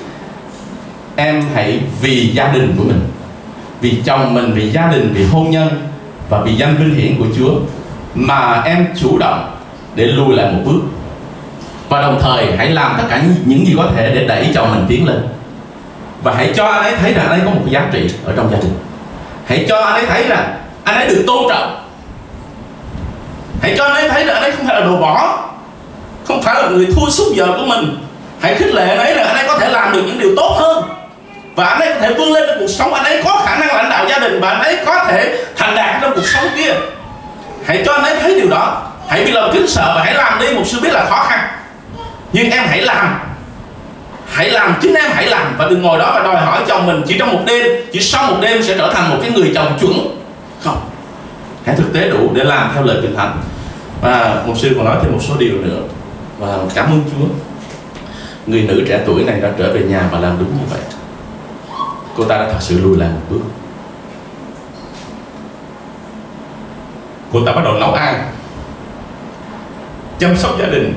Em hãy vì gia đình của mình, vì chồng mình, vì gia đình, vì hôn nhân và vì danh vinh hiển của Chúa mà em chủ động để lùi lại một bước. Và đồng thời hãy làm tất cả những gì có thể để đẩy chồng mình tiến lên. Và hãy cho anh ấy thấy rằng anh ấy có một giá trị ở trong gia đình. Hãy cho anh ấy thấy rằng anh ấy được tôn trọng. Hãy cho anh ấy thấy rằng anh ấy không phải là đồ bỏ, không phải là người thua sút vợ của mình. Hãy khích lệ anh ấy rằng anh ấy có thể làm được những điều tốt hơn, và anh ấy có thể vươn lên trong cuộc sống. Anh ấy có khả năng lãnh đạo gia đình và anh ấy có thể thành đạt trong cuộc sống kia. Hãy cho anh ấy thấy điều đó. Hãy vì lòng kính sợ và hãy làm đi. Một sư biết là khó khăn, nhưng em hãy làm. Hãy làm, chính em hãy làm. Và đừng ngồi đó và đòi hỏi chồng mình chỉ trong một đêm, chỉ sau một đêm sẽ trở thành một cái người chồng chuẩn. Không, hãy thực tế đủ để làm theo lời Kinh Thánh. Và một sư còn nói thêm một số điều nữa. Và cảm ơn Chúa, người nữ trẻ tuổi này đã trở về nhà và làm đúng như vậy. Cô ta đã thật sự lùi lại một bước. Cô ta bắt đầu nấu ăn, chăm sóc gia đình,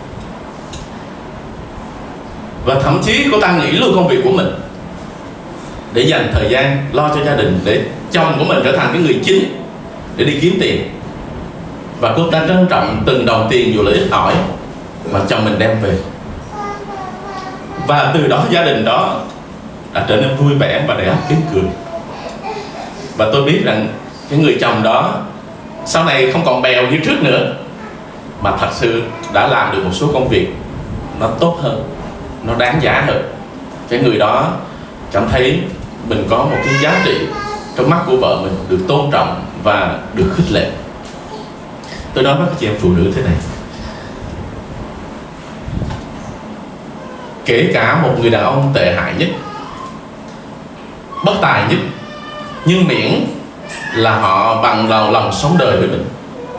và thậm chí cô ta nghỉ luôn công việc của mình để dành thời gian lo cho gia đình, để chồng của mình trở thành cái người chính để đi kiếm tiền. Và cô ta trân trọng từng đồng tiền dù là ít ỏi mà chồng mình đem về. Và từ đó gia đình đó đã trở nên vui vẻ và đầy ắp tiếng cười. Và tôi biết rằng cái người chồng đó sau này không còn bèo như trước nữa, mà thật sự đã làm được một số công việc nó tốt hơn, nó đáng giá hơn. Cái người đó cảm thấy mình có một cái giá trị trong mắt của vợ mình, được tôn trọng và được khích lệ. Tôi nói với các chị em phụ nữ thế này: kể cả một người đàn ông tệ hại nhất, bất tài nhất, nhưng miễn là họ bằng lòng sống đời với mình,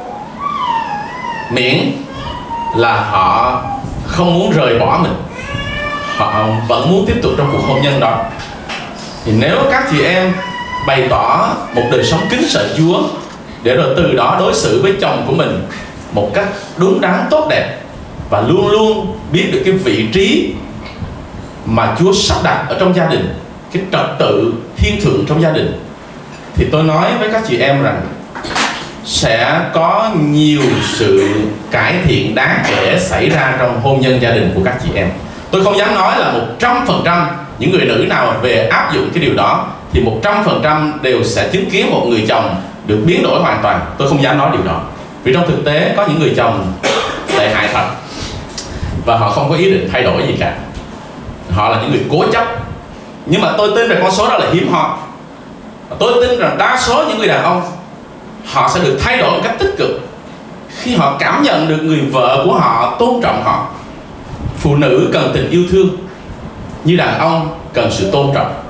miễn là họ không muốn rời bỏ mình, họ vẫn muốn tiếp tục trong cuộc hôn nhân đó, thì nếu các chị em bày tỏ một đời sống kính sợ Chúa, để rồi từ đó đối xử với chồng của mình một cách đúng đắn tốt đẹp, và luôn luôn biết được cái vị trí mà Chúa sắp đặt ở trong gia đình, cái trật tự thiên thượng trong gia đình, thì tôi nói với các chị em rằng sẽ có nhiều sự cải thiện đáng kể xảy ra trong hôn nhân gia đình của các chị em. Tôi không dám nói là 100% những người nữ nào về áp dụng cái điều đó thì 100% đều sẽ chứng kiến một người chồng được biến đổi hoàn toàn. Tôi không dám nói điều đó, vì trong thực tế có những người chồng tệ hại thật, và họ không có ý định thay đổi gì cả. Họ là những người cố chấp. Nhưng mà tôi tin rằng con số đó là hiếm hoi. Tôi tin rằng đa số những người đàn ông họ sẽ được thay đổi một cách tích cực khi họ cảm nhận được người vợ của họ tôn trọng họ. Phụ nữ cần tình yêu thương như đàn ông cần sự tôn trọng.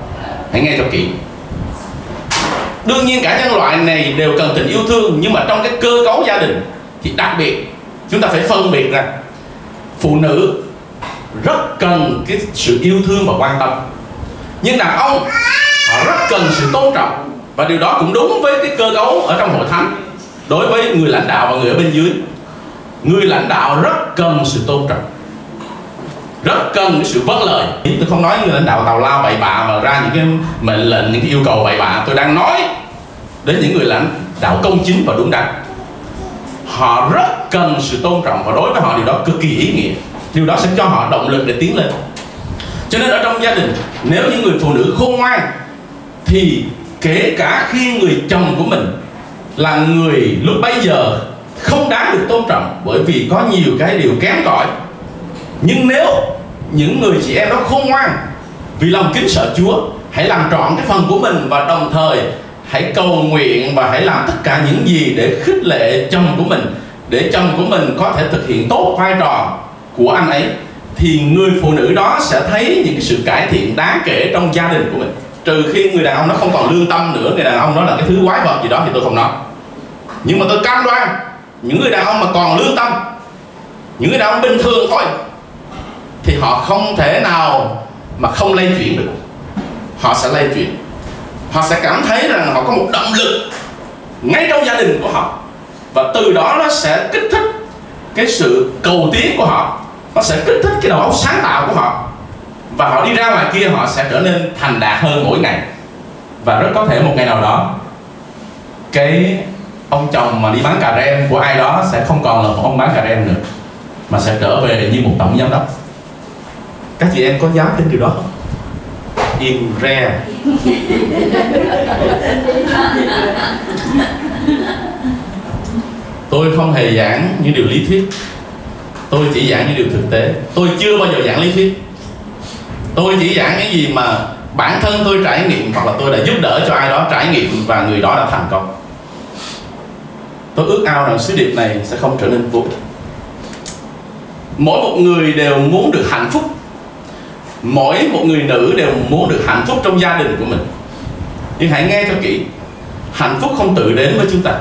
Hãy nghe cho kỹ. Đương nhiên cả nhân loại này đều cần tình yêu thương, nhưng mà trong cái cơ cấu gia đình thì đặc biệt chúng ta phải phân biệt rằng phụ nữ rất cần cái sự yêu thương và quan tâm, nhưng đàn ông họ rất cần sự tôn trọng. Và điều đó cũng đúng với cái cơ cấu ở trong hội thánh. Đối với người lãnh đạo và người ở bên dưới, người lãnh đạo rất cần sự tôn trọng, rất cần cái sự vâng lời. Tôi không nói người lãnh đạo tào lao bậy bạ mà ra những cái mệnh lệnh, những cái yêu cầu bậy bạ. Tôi đang nói đến những người lãnh đạo công chính và đúng đắn. Họ rất cần sự tôn trọng, và đối với họ điều đó cực kỳ ý nghĩa. Điều đó sẽ cho họ động lực để tiến lên. Cho nên ở trong gia đình, nếu như người phụ nữ khôn ngoan thì kể cả khi người chồng của mình là người lúc bấy giờ không đáng được tôn trọng bởi vì có nhiều cái điều kém cỏi, nhưng nếu những người chị em đó khôn ngoan vì lòng kính sợ Chúa, hãy làm trọn cái phần của mình, và đồng thời hãy cầu nguyện và hãy làm tất cả những gì để khích lệ chồng của mình, để chồng của mình có thể thực hiện tốt vai trò của anh ấy, thì người phụ nữ đó sẽ thấy những cái sự cải thiện đáng kể trong gia đình của mình. Trừ khi người đàn ông nó không còn lương tâm nữa, người đàn ông đó là cái thứ quái vật gì đó thì tôi không nói. Nhưng mà tôi cam đoan những người đàn ông mà còn lương tâm, những người đàn ông bình thường thôi, thì họ không thể nào mà không lay chuyển được. Họ sẽ lay chuyển. Họ sẽ cảm thấy rằng họ có một động lực ngay trong gia đình của họ, và từ đó nó sẽ kích thích cái sự cầu tiến của họ, nó sẽ kích thích cái đầu óc sáng tạo của họ, và họ đi ra ngoài kia họ sẽ trở nên thành đạt hơn mỗi ngày. Và rất có thể một ngày nào đó cái ông chồng mà đi bán cà rem của ai đó sẽ không còn là một ông bán cà rem nữa, mà sẽ trở về như một tổng giám đốc. Các chị em có dám tin điều đó không? Im re. Tôi không hề giảng những điều lý thuyết, tôi chỉ giảng những điều thực tế. Tôi chưa bao giờ giảng lý thuyết. Tôi chỉ giảng những gì mà bản thân tôi trải nghiệm, hoặc là tôi đã giúp đỡ cho ai đó trải nghiệm và người đó đã thành công. Tôi ước ao rằng sứ điệp này sẽ không trở nên vô ích. Mỗi một người đều muốn được hạnh phúc. Mỗi một người nữ đều muốn được hạnh phúc trong gia đình của mình. Nhưng hãy nghe cho kỹ. Hạnh phúc không tự đến với chúng ta.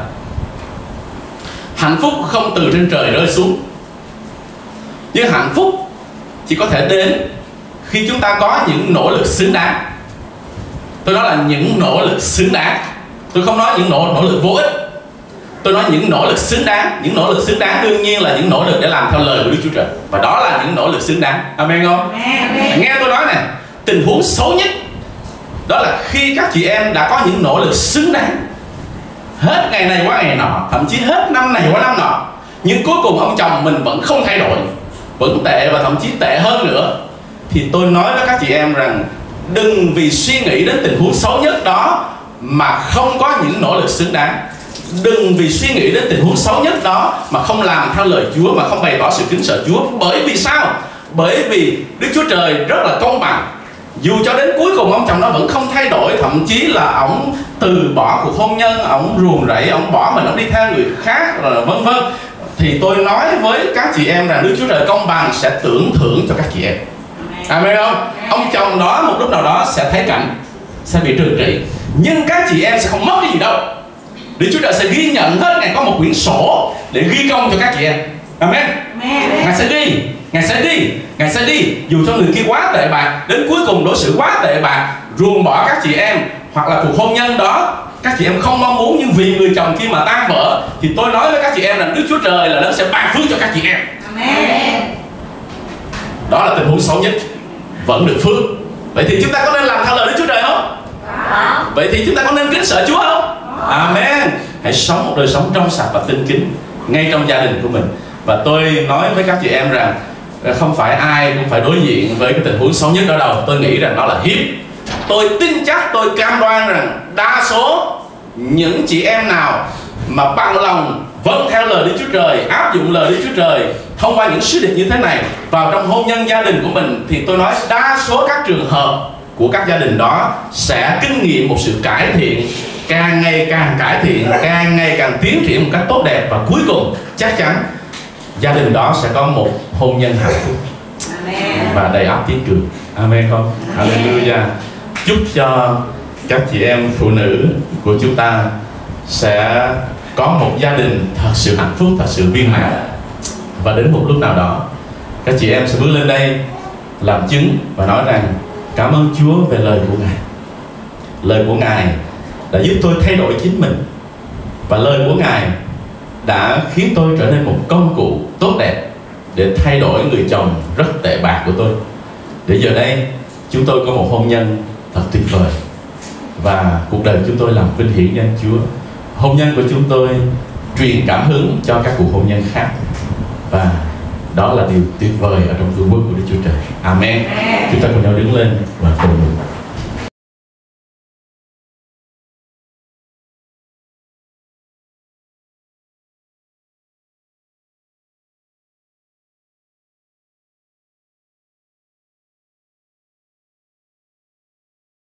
Hạnh phúc không từ trên trời rơi xuống. Nhưng hạnh phúc chỉ có thể đến khi chúng ta có những nỗ lực xứng đáng. Tôi nói là những nỗ lực xứng đáng. Tôi không nói những nỗ lực vô ích. Tôi nói những nỗ lực xứng đáng. Những nỗ lực xứng đáng đương nhiên là những nỗ lực để làm theo lời của Đức Chúa Trời. Và đó là những nỗ lực xứng đáng. Amen không? Amen. Nghe tôi nói này, tình huống xấu nhất đó là khi các chị em đã có những nỗ lực xứng đáng, hết ngày này qua ngày nọ, thậm chí hết năm này qua năm nọ, nhưng cuối cùng ông chồng mình vẫn không thay đổi, vẫn tệ và thậm chí tệ hơn nữa, thì tôi nói với các chị em rằng đừng vì suy nghĩ đến tình huống xấu nhất đó mà không có những nỗ lực xứng đáng. Đừng vì suy nghĩ đến tình huống xấu nhất đó mà không làm theo lời Chúa, mà không bày tỏ sự kính sợ Chúa. Bởi vì sao? Bởi vì Đức Chúa Trời rất là công bằng. Dù cho đến cuối cùng ông chồng nó vẫn không thay đổi, thậm chí là ông từ bỏ cuộc hôn nhân, ông ruồng rẫy, ông bỏ mình, ông đi theo người khác, rồi vân vân, thì tôi nói với các chị em rằng Đức Chúa Trời công bằng sẽ tưởng thưởng cho các chị em. Amen không? Ông chồng đó một lúc nào đó sẽ thấy cảnh, sẽ bị trừng trị, nhưng các chị em sẽ không mất cái gì đâu. Đức Chúa Trời sẽ ghi nhận hết. Ngài có một quyển sổ để ghi công cho các chị em. Amen. Ngài sẽ ghi, Ngài sẽ đi, Ngài sẽ đi. Dù cho người kia quá tệ bạc, đến cuối cùng đối xử quá tệ bạc, ruồng bỏ các chị em, hoặc là cuộc hôn nhân đó các chị em không mong muốn, nhưng vì người chồng kia mà tan vỡ, thì tôi nói với các chị em rằng Đức Chúa Trời là Đấng sẽ ban phước cho các chị em. Amen. Đó là tình huống xấu nhất, vẫn được phước. Vậy thì chúng ta có nên làm theo lời Đức Chúa Trời không? Vậy thì chúng ta có nên kính sợ Chúa không? Amen. Hãy sống một đời sống trong sạch và tinh kính ngay trong gia đình của mình. Và tôi nói với các chị em rằng không phải ai cũng phải đối diện với cái tình huống xấu nhất đó đâu. Tôi nghĩ rằng nó là hiếm. Tôi tin chắc, tôi cam đoan rằng đa số những chị em nào mà bằng lòng vâng theo lời Đức Chúa Trời, áp dụng lời Đức Chúa Trời thông qua những sứ điệp như thế này vào trong hôn nhân gia đình của mình, thì tôi nói đa số các trường hợp của các gia đình đó sẽ kinh nghiệm một sự cải thiện, càng ngày càng cải thiện, càng ngày càng tiến triển một cách tốt đẹp, và cuối cùng chắc chắn gia đình đó sẽ có một hôn nhân hạnh phúc và đầy ắp tiếng cười. Amen không? Hallelujah. chúc cho các chị em phụ nữ của chúng ta sẽ có một gia đình thật sự hạnh phúc, thật sự viên mãn. Và đến một lúc nào đó, các chị em sẽ bước lên đây làm chứng và nói rằng cảm ơn Chúa về lời của Ngài. Lời của Ngài đã giúp tôi thay đổi chính mình, và lời của Ngài đã khiến tôi trở nên một công cụ tốt đẹp để thay đổi người chồng rất tệ bạc của tôi. Để giờ đây chúng tôi có một hôn nhân thật tuyệt vời, và cuộc đời chúng tôi làm vinh hiển danh Chúa. Hôn nhân của chúng tôi truyền cảm hứng cho các cuộc hôn nhân khác, và đó là điều tuyệt vời ở trong vương quốc của Đức Chúa Trời. Amen. Chúng ta cùng nhau đứng lên và cầu nguyện.